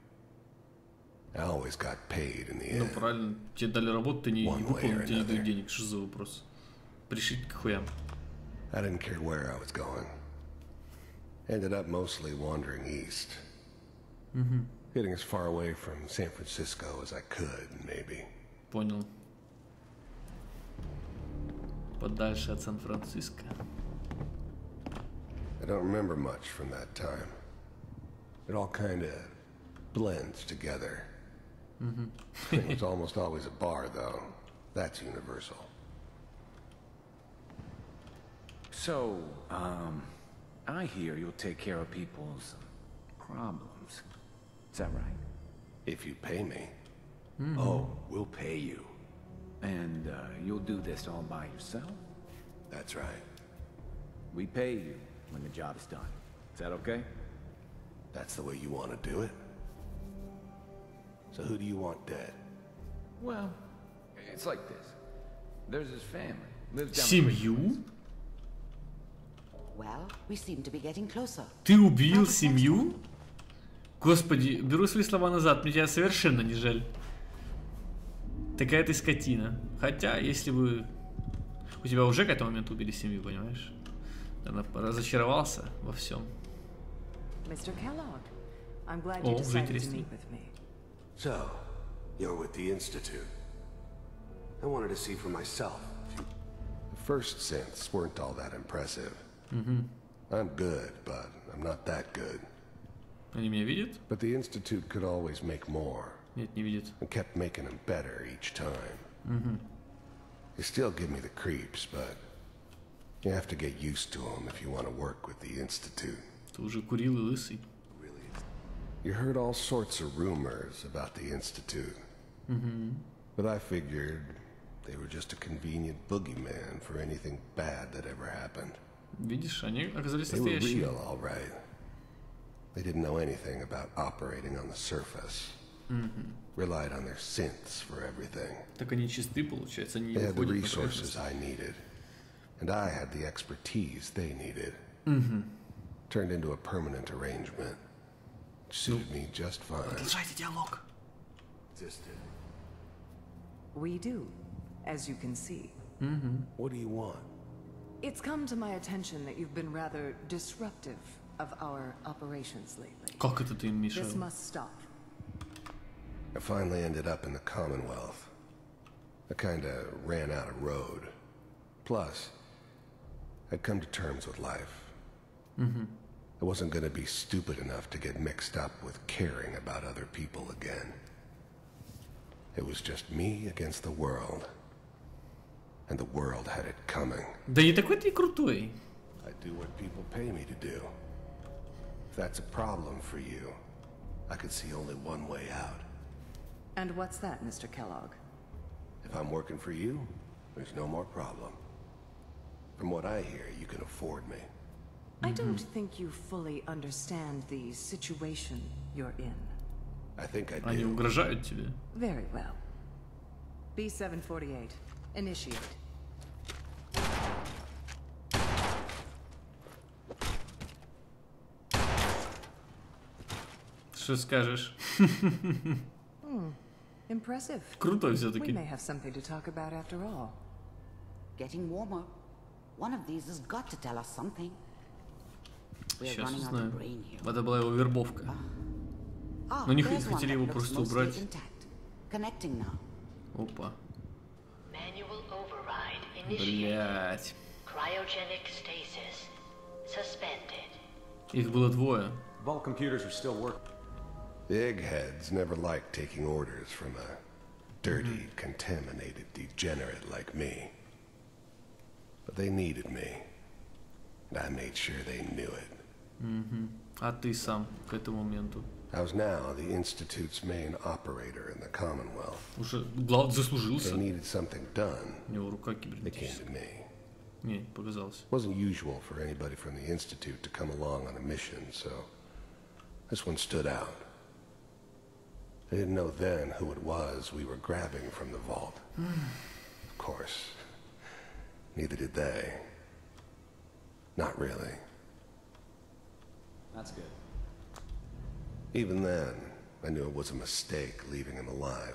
I always got paid in the Ну, end. правильно. Тебе дали работу, ты не One way выполнил, or тебе не дают another. денег. Что за вопрос? Пришить к хуям. I didn't care where I was going. Ended up mostly wandering east. Mm-hmm. Getting as far away from San Francisco as I could, maybe. Понял. Подальше от Сан-Франциско. I don't remember much from that time. It all kind of blends together. Mm-hmm. It was almost always a bar, though. That's universal. So, um, I hear you'll take care of people's problems. Is that right? If you pay me. Mm-hmm. Oh, we'll pay you. And uh, you'll do this all by yourself? That's right. We pay you when the job is done. Is that okay? That's the way you want to do it? So who do you want dead? Well, it's like this. There's his family. Lives down Семью? Well, we seem to be getting closer. Ты убил семью? Господи, беру свои слова назад, мне тебя совершенно не жаль. Такая ты скотина. Хотя, если бы... У тебя уже к этому моменту убили семью, понимаешь? Она разочаровался во всем. Mister Kellogg, I'm glad you О, уже decided to интереснее. meet with me. So, you're with the Institute. I wanted to see for myself. The first synths weren't all that impressive. Mm-hmm. I'm good, but I'm not that good. Они меня видят? But the Institute could always make more. Нет, не видят. And kept making them better each time. Mm-hmm. They still give me the creeps, but you have to get used to them if you want to work with the Institute. Ты уже курил и лысый. You heard all sorts of rumors about the Institute. Mm-hmm. But I figured they were just a convenient boogeyman for anything bad that ever happened. Видишь, они оказались They were настоящими. real, all right. They didn't know anything about operating on the surface. Mm-hmm. Relied on their synths for everything. Так они чисты, получается, они не They had the выходят на resources поверхность. I needed. And I had the expertise they needed. Mm-hmm. Turned into a permanent arrangement. Suited me just fine. Продолжайте диалог. We do, as you can see. Mm-hmm. What do you want? It's come to my attention that you've been rather disruptive of our operations lately. Как это ты им мешал? This must stop. I finally ended up in the Commonwealth. I kinda ran out of road. Plus, I'd come to terms with life. Mm-hmm. I wasn't gonna be stupid enough to get mixed up with caring about other people again. It was just me against the world. And the world had it coming. Да не такой ты и крутой. I do what people pay me to do. If that's a problem for you, I could see only one way out. And what's that, Mister Kellogg? If I'm working for you, there's no more problem. From what I hear, you can afford me. I don't think you fully understand the situation you're in. I think I do. Они угрожают тебе. Very well. B seven forty-eight. Initiate. Что скажешь? Hmm. Impressive. Крутой все-таки. We may have something to talk about after all. Getting warmer. One of these has got to tell us something. We're Сейчас running out of узнаем. brain here. Это была его вербовка. Ah, Но не there's one хотели that его looks просто mostly убрать. intact. Connecting now. Опа. Manual override initiated. Блять. Cryogenic stasis suspended. Их было двое. Vault computers are still working. The eggheads never liked taking orders from a dirty, contaminated degenerate like me. But they needed me. And I made sure they knew it. Угу. А ты сам к этому моменту? I was now the Institute's main operator in the Commonwealth. Уже глав заслужился. They needed something done. У него рука They came кибернетическая. to me. Не, показалось. It wasn't usual for anybody from the Institute to come along on a mission, so this one stood out. I didn't know then who it was we were grabbing from the vault. Of course, neither did they. Not really. That's good. Even then, I knew it was a mistake leaving him alive.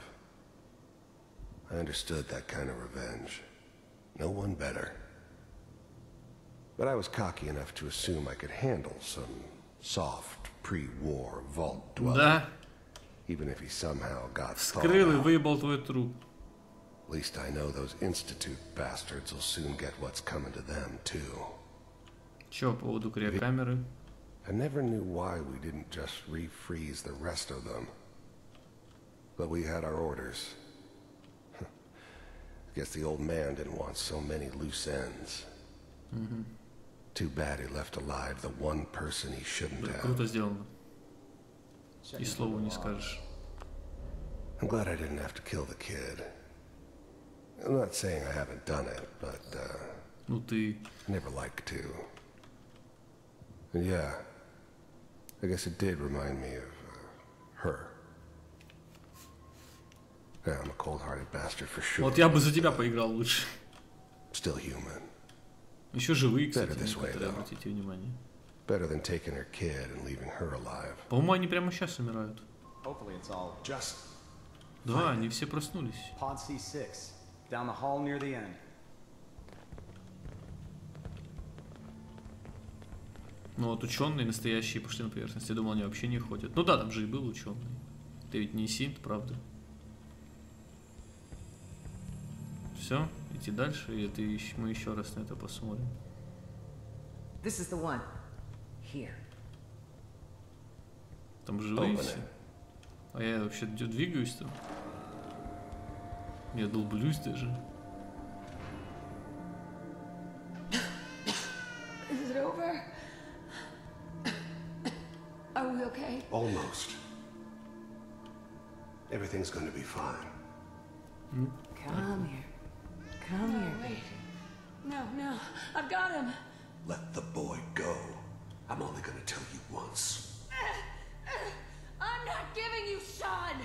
I understood that kind of revenge. No one better. But I was cocky enough to assume I could handle some soft pre-war vault dwelling. Да. Even if he somehow got Вскрыл и выебал твой труп. At least I know those Institute bastards will soon get what's coming to them too. Чё по поводу криокамеры? I never knew why we didn't just refreeze the rest of them. But we had our orders. Guess the old man didn't want so many loose ends. Mm-hmm. Too bad he left alive the one person he shouldn't Да, have. круто сделано. И слова не скажешь. I'm glad I didn't have to kill the kid. I'm not saying I haven't done it, but uh, ну ты never like to. And yeah, I guess it did remind me of uh, her. Yeah, I'm a cold-hearted bastard for sure. Вот я бы за тебя поиграл лучше. Still human. Еще живые, кстати, Better this way, некоторые, though. обратите внимание. Better than taking her kid and leaving her alive. По-моему, они прямо сейчас умирают. Hopefully it's all just. Да, они все проснулись. Pod C six, down the hall near the end. Ну вот ученые настоящие пошли на поверхность. Я думал, они вообще не ходят. Ну да, там же и был ученый. Ты ведь не синт, правда? Все, идти дальше, и это еще, мы еще раз на это посмотрим. This is the one. Here. Там живые все. А я вообще двигаюсь там. Я долблюсь даже. Is it over? Are we okay? Almost. Everything's going to be fine. Hmm? Come here. Come no, here, wait. baby. No, no. I've got him. Let the boy go. I'm only going to tell you once. I'm not giving you Sean.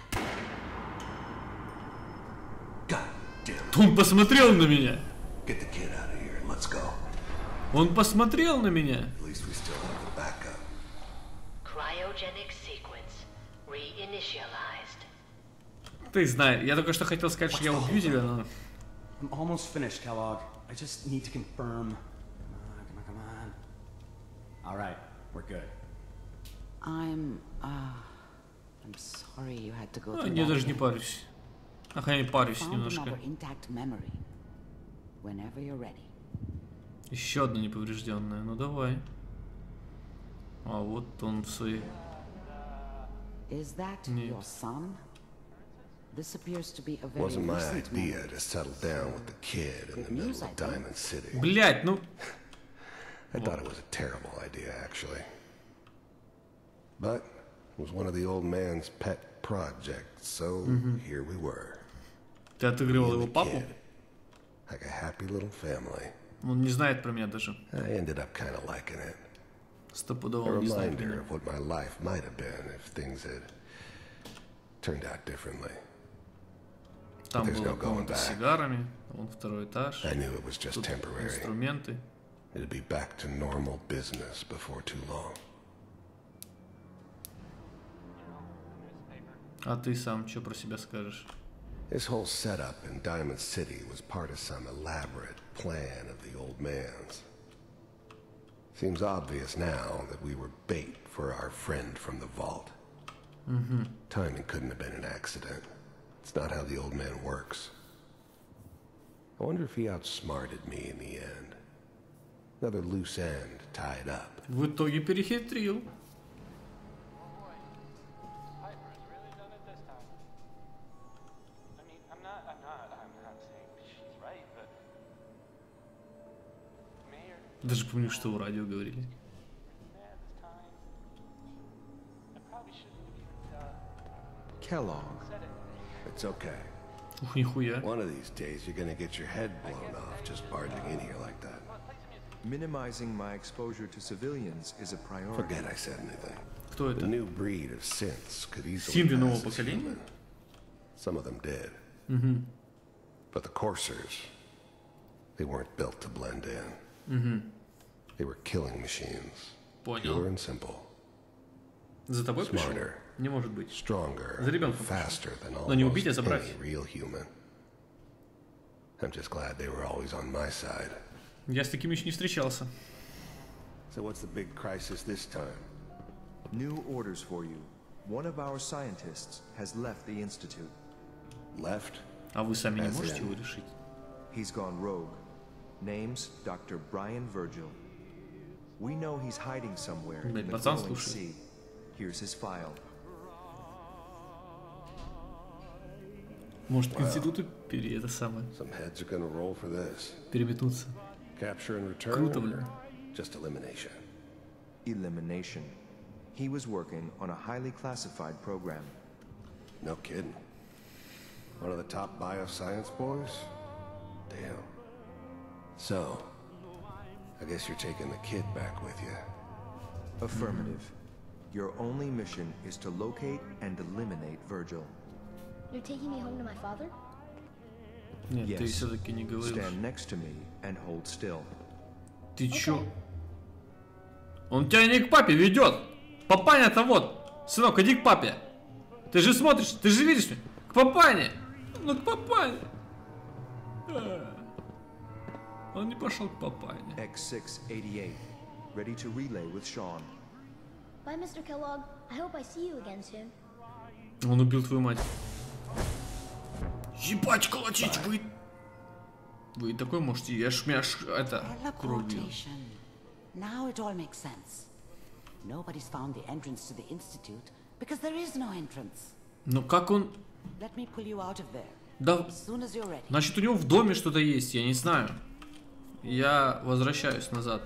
God damn it. Он посмотрел на меня. Get the kid out of here and let's go. Он посмотрел на меня. At least we still have the backup. Cryogenic sequence reinitialized. Ты знаешь, я только что хотел сказать, что я убью тебя, но... I'm almost finished, Kellogg. I just need to confirm. Come on, come on, come on. All right, we're good. I'm, uh, I'm sorry you had to go Ну, through я that даже не again. парюсь. Ах, я не парюсь Found немножко. another intact memory. Whenever you're ready. Еще одна неповрежденная. Ну давай. А вот он в своей. Is that Нет. your son? This appears to be a very Wasn't my recent idea memory. to settle down with the kid in the Good middle news, I of think. Diamond City. Блять, ну. I thought it was a terrible idea, actually. But it was one of the old man's pet projects, so Mhm. here we were. Ты отыгрывал Me and его the папу? kid, like a happy little family. Он не знает про меня даже. I ended up kind of liking it. Стопудово A он не знает reminder меня. of what my life might have been if things had turned out differently. Там There's была no going комната с back. сигарами, вон второй этаж. I knew it was just Тут temporary. инструменты. It'd be back to normal business before too long. А ты сам что про себя скажешь? This whole setup in Diamond City was part of some elaborate plan of the old man's. Seems obvious now that we were bait for our friend from the vault. Mm-hmm. Timing couldn't have been an accident. It's not how the old man works. I wonder if he outsmarted me in the end. Another loose end tied up. В итоге перехитрил. Даже помню, что в радио говорили. Kellogg. It's okay. Ух, нихуя. One of these days you're gonna get your head blown off just barging in here like that. Minimizing my exposure to civilians is a priority. Forget I said anything. Кто это? The new breed of synths could easily Синты нового pass as поколения? human. Some of them did. Мгм. But the coursers, they weren't built to blend in. Мгм. They were killing machines. Понял. Pure and simple. За тобой пришел? Smarter, Не может быть. stronger, За ребенком faster than пришел. Но не убить, а almost забрать. any real human. I'm just glad they were always on my side. Я с такими еще не встречался. So what's the big crisis this time? New orders for you. One of our scientists has left the Institute. Left? А вы сами не можете его решить? He's gone rogue. Name's Doctor Brian Virgil. We know he's hiding somewhere in the glowing sea. Here's his file. Может, к институту пере это самое. Some heads are gonna roll for this. Переметнуться. Capture and return. Круто, бля. Just elimination. Elimination. He was working on a highly classified program. No kidding. One of the top bioscience boys? Damn. So, I guess you're taking the kid back with you. Affirmative. Your only mission is to locate and eliminate Virgil. You're taking me home to my father? Нет, yes. ты все-таки не говоришь. Stand next to me and hold still. Ты чё? Он тебя не к папе ведет. Папаня-то вот. Сынок, иди к папе. Ты же смотришь, ты же видишь. К папане. Ну к папане. Он не пошел к папане. X six eighty-eight. Ready to relay with Sean. Bye, мистер Kellogg. I hope I see you again soon. Он убил твою мать. Ебать, колотить вы. Вы такой можете, я ж меня аж это кровью. Now it all makes sense. Nobody's found the entrance to the institute because there is no entrance. Ну как он? Let me pull you out of there. Да. As soon as you're ready. Значит, у него в доме что-то есть, я не знаю. Я возвращаюсь назад.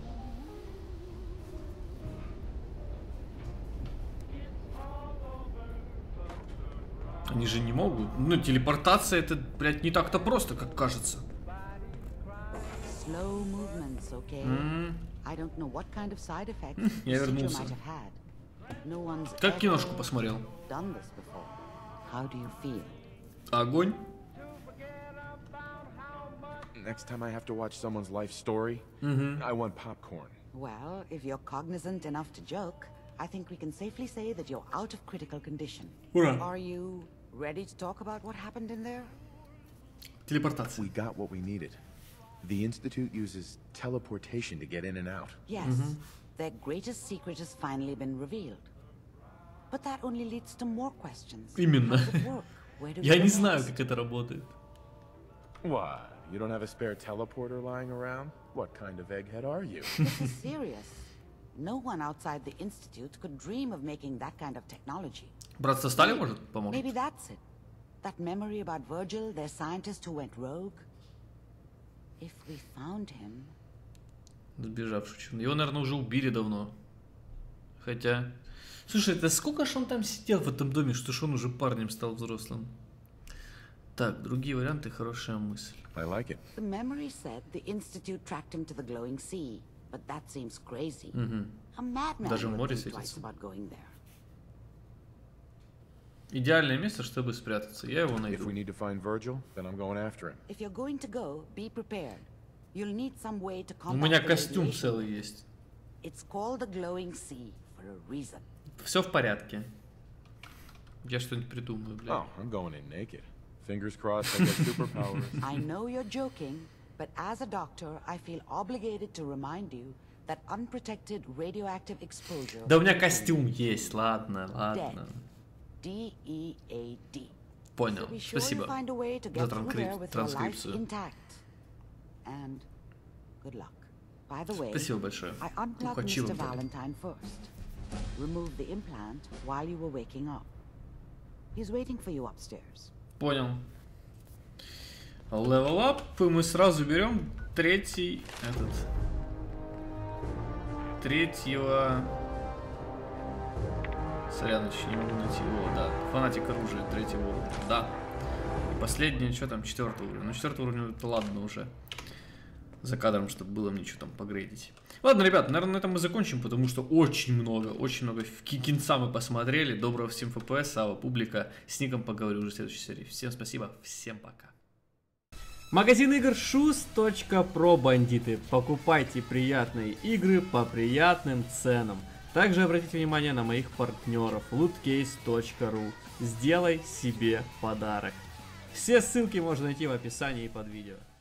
Они же не могут. Ну, телепортация это, блядь, не так-то просто, как кажется. Slow movements, okay? Mm. I don't know what kind of side effects Я вернулся. No one's как киношку посмотрел? Done this before. How do you feel? Огонь. Next time I have to watch someone's life story, mm-hmm. I want popcorn. Well, if you're cognizant enough to joke, I think we can safely say that you're out of critical condition. Ура. Are you ready to talk about what happened in there? Телепортация. We got what we needed. The Institute uses teleportation to get in and out. Yes, mm-hmm. Their greatest secret has finally been revealed. But that only leads to more questions. Именно. Я не знаю, как это работает. What? You don't have a spare teleporter lying around? What kind of egghead are you? This is serious. No one outside the Institute could dream of making that kind of technology. Братство Стали может помочь? Maybe that's it. That memory about Virgil, their scientist who went rogue. If we found him... Сбежавший. Его, наверное, уже убили давно. Хотя... Слушай, это сколько ж он там сидел в этом доме, что ж он уже парнем стал взрослым? Так, другие варианты, хорошая мысль. I like it. The memory said the Institute tracked him to the glowing sea, but that seems crazy. Mm-hmm. A madman Даже в море would think twice светится. about going there. Идеальное место, чтобы спрятаться. Я его If найду. we need to find Virgil, then I'm going after him. If you're going to go, be prepared. You'll need some way to У меня combat the костюм radiation. целый есть. It's called the glowing sea for a reason. Все в порядке. Я что-нибудь придумаю, блядь. Oh, I'm going in naked. Fingers crossed I get superpowers. I know you're joking, but as a doctor, I feel obligated to remind you that unprotected radioactive exposure... Да у меня костюм есть, ладно, ладно. D E A D. Понял, So be sure спасибо you find a way to за get through there with your life транскрипцию. intact. And good luck. By the way, Спасибо большое. I unplugged Хочу Mister вам. Valentine first. Removed the implant while you were waking up. He's waiting for you upstairs. Понял. Level up, и мы сразу берем третий, этот, третьего, Соряныч, не могу найти его, да, фанатик оружия третьего уровня, да. И последнее, что там, четвертого уровня, ну четвертого уровня, это ладно уже, за кадром, чтобы было мне что там погрейдить. Ладно, ребят, наверное, на этом мы закончим, потому что очень много, очень много кинца мы посмотрели. Доброго всем эф пи эс, Сава, публика. С Ником поговорю уже в следующей серии. Всем спасибо, всем пока. Магазин игр шуз точка про, бандиты. Покупайте приятные игры по приятным ценам. Также обратите внимание на моих партнеров луткейс точка ру. Сделай себе подарок. Все ссылки можно найти в описании под видео.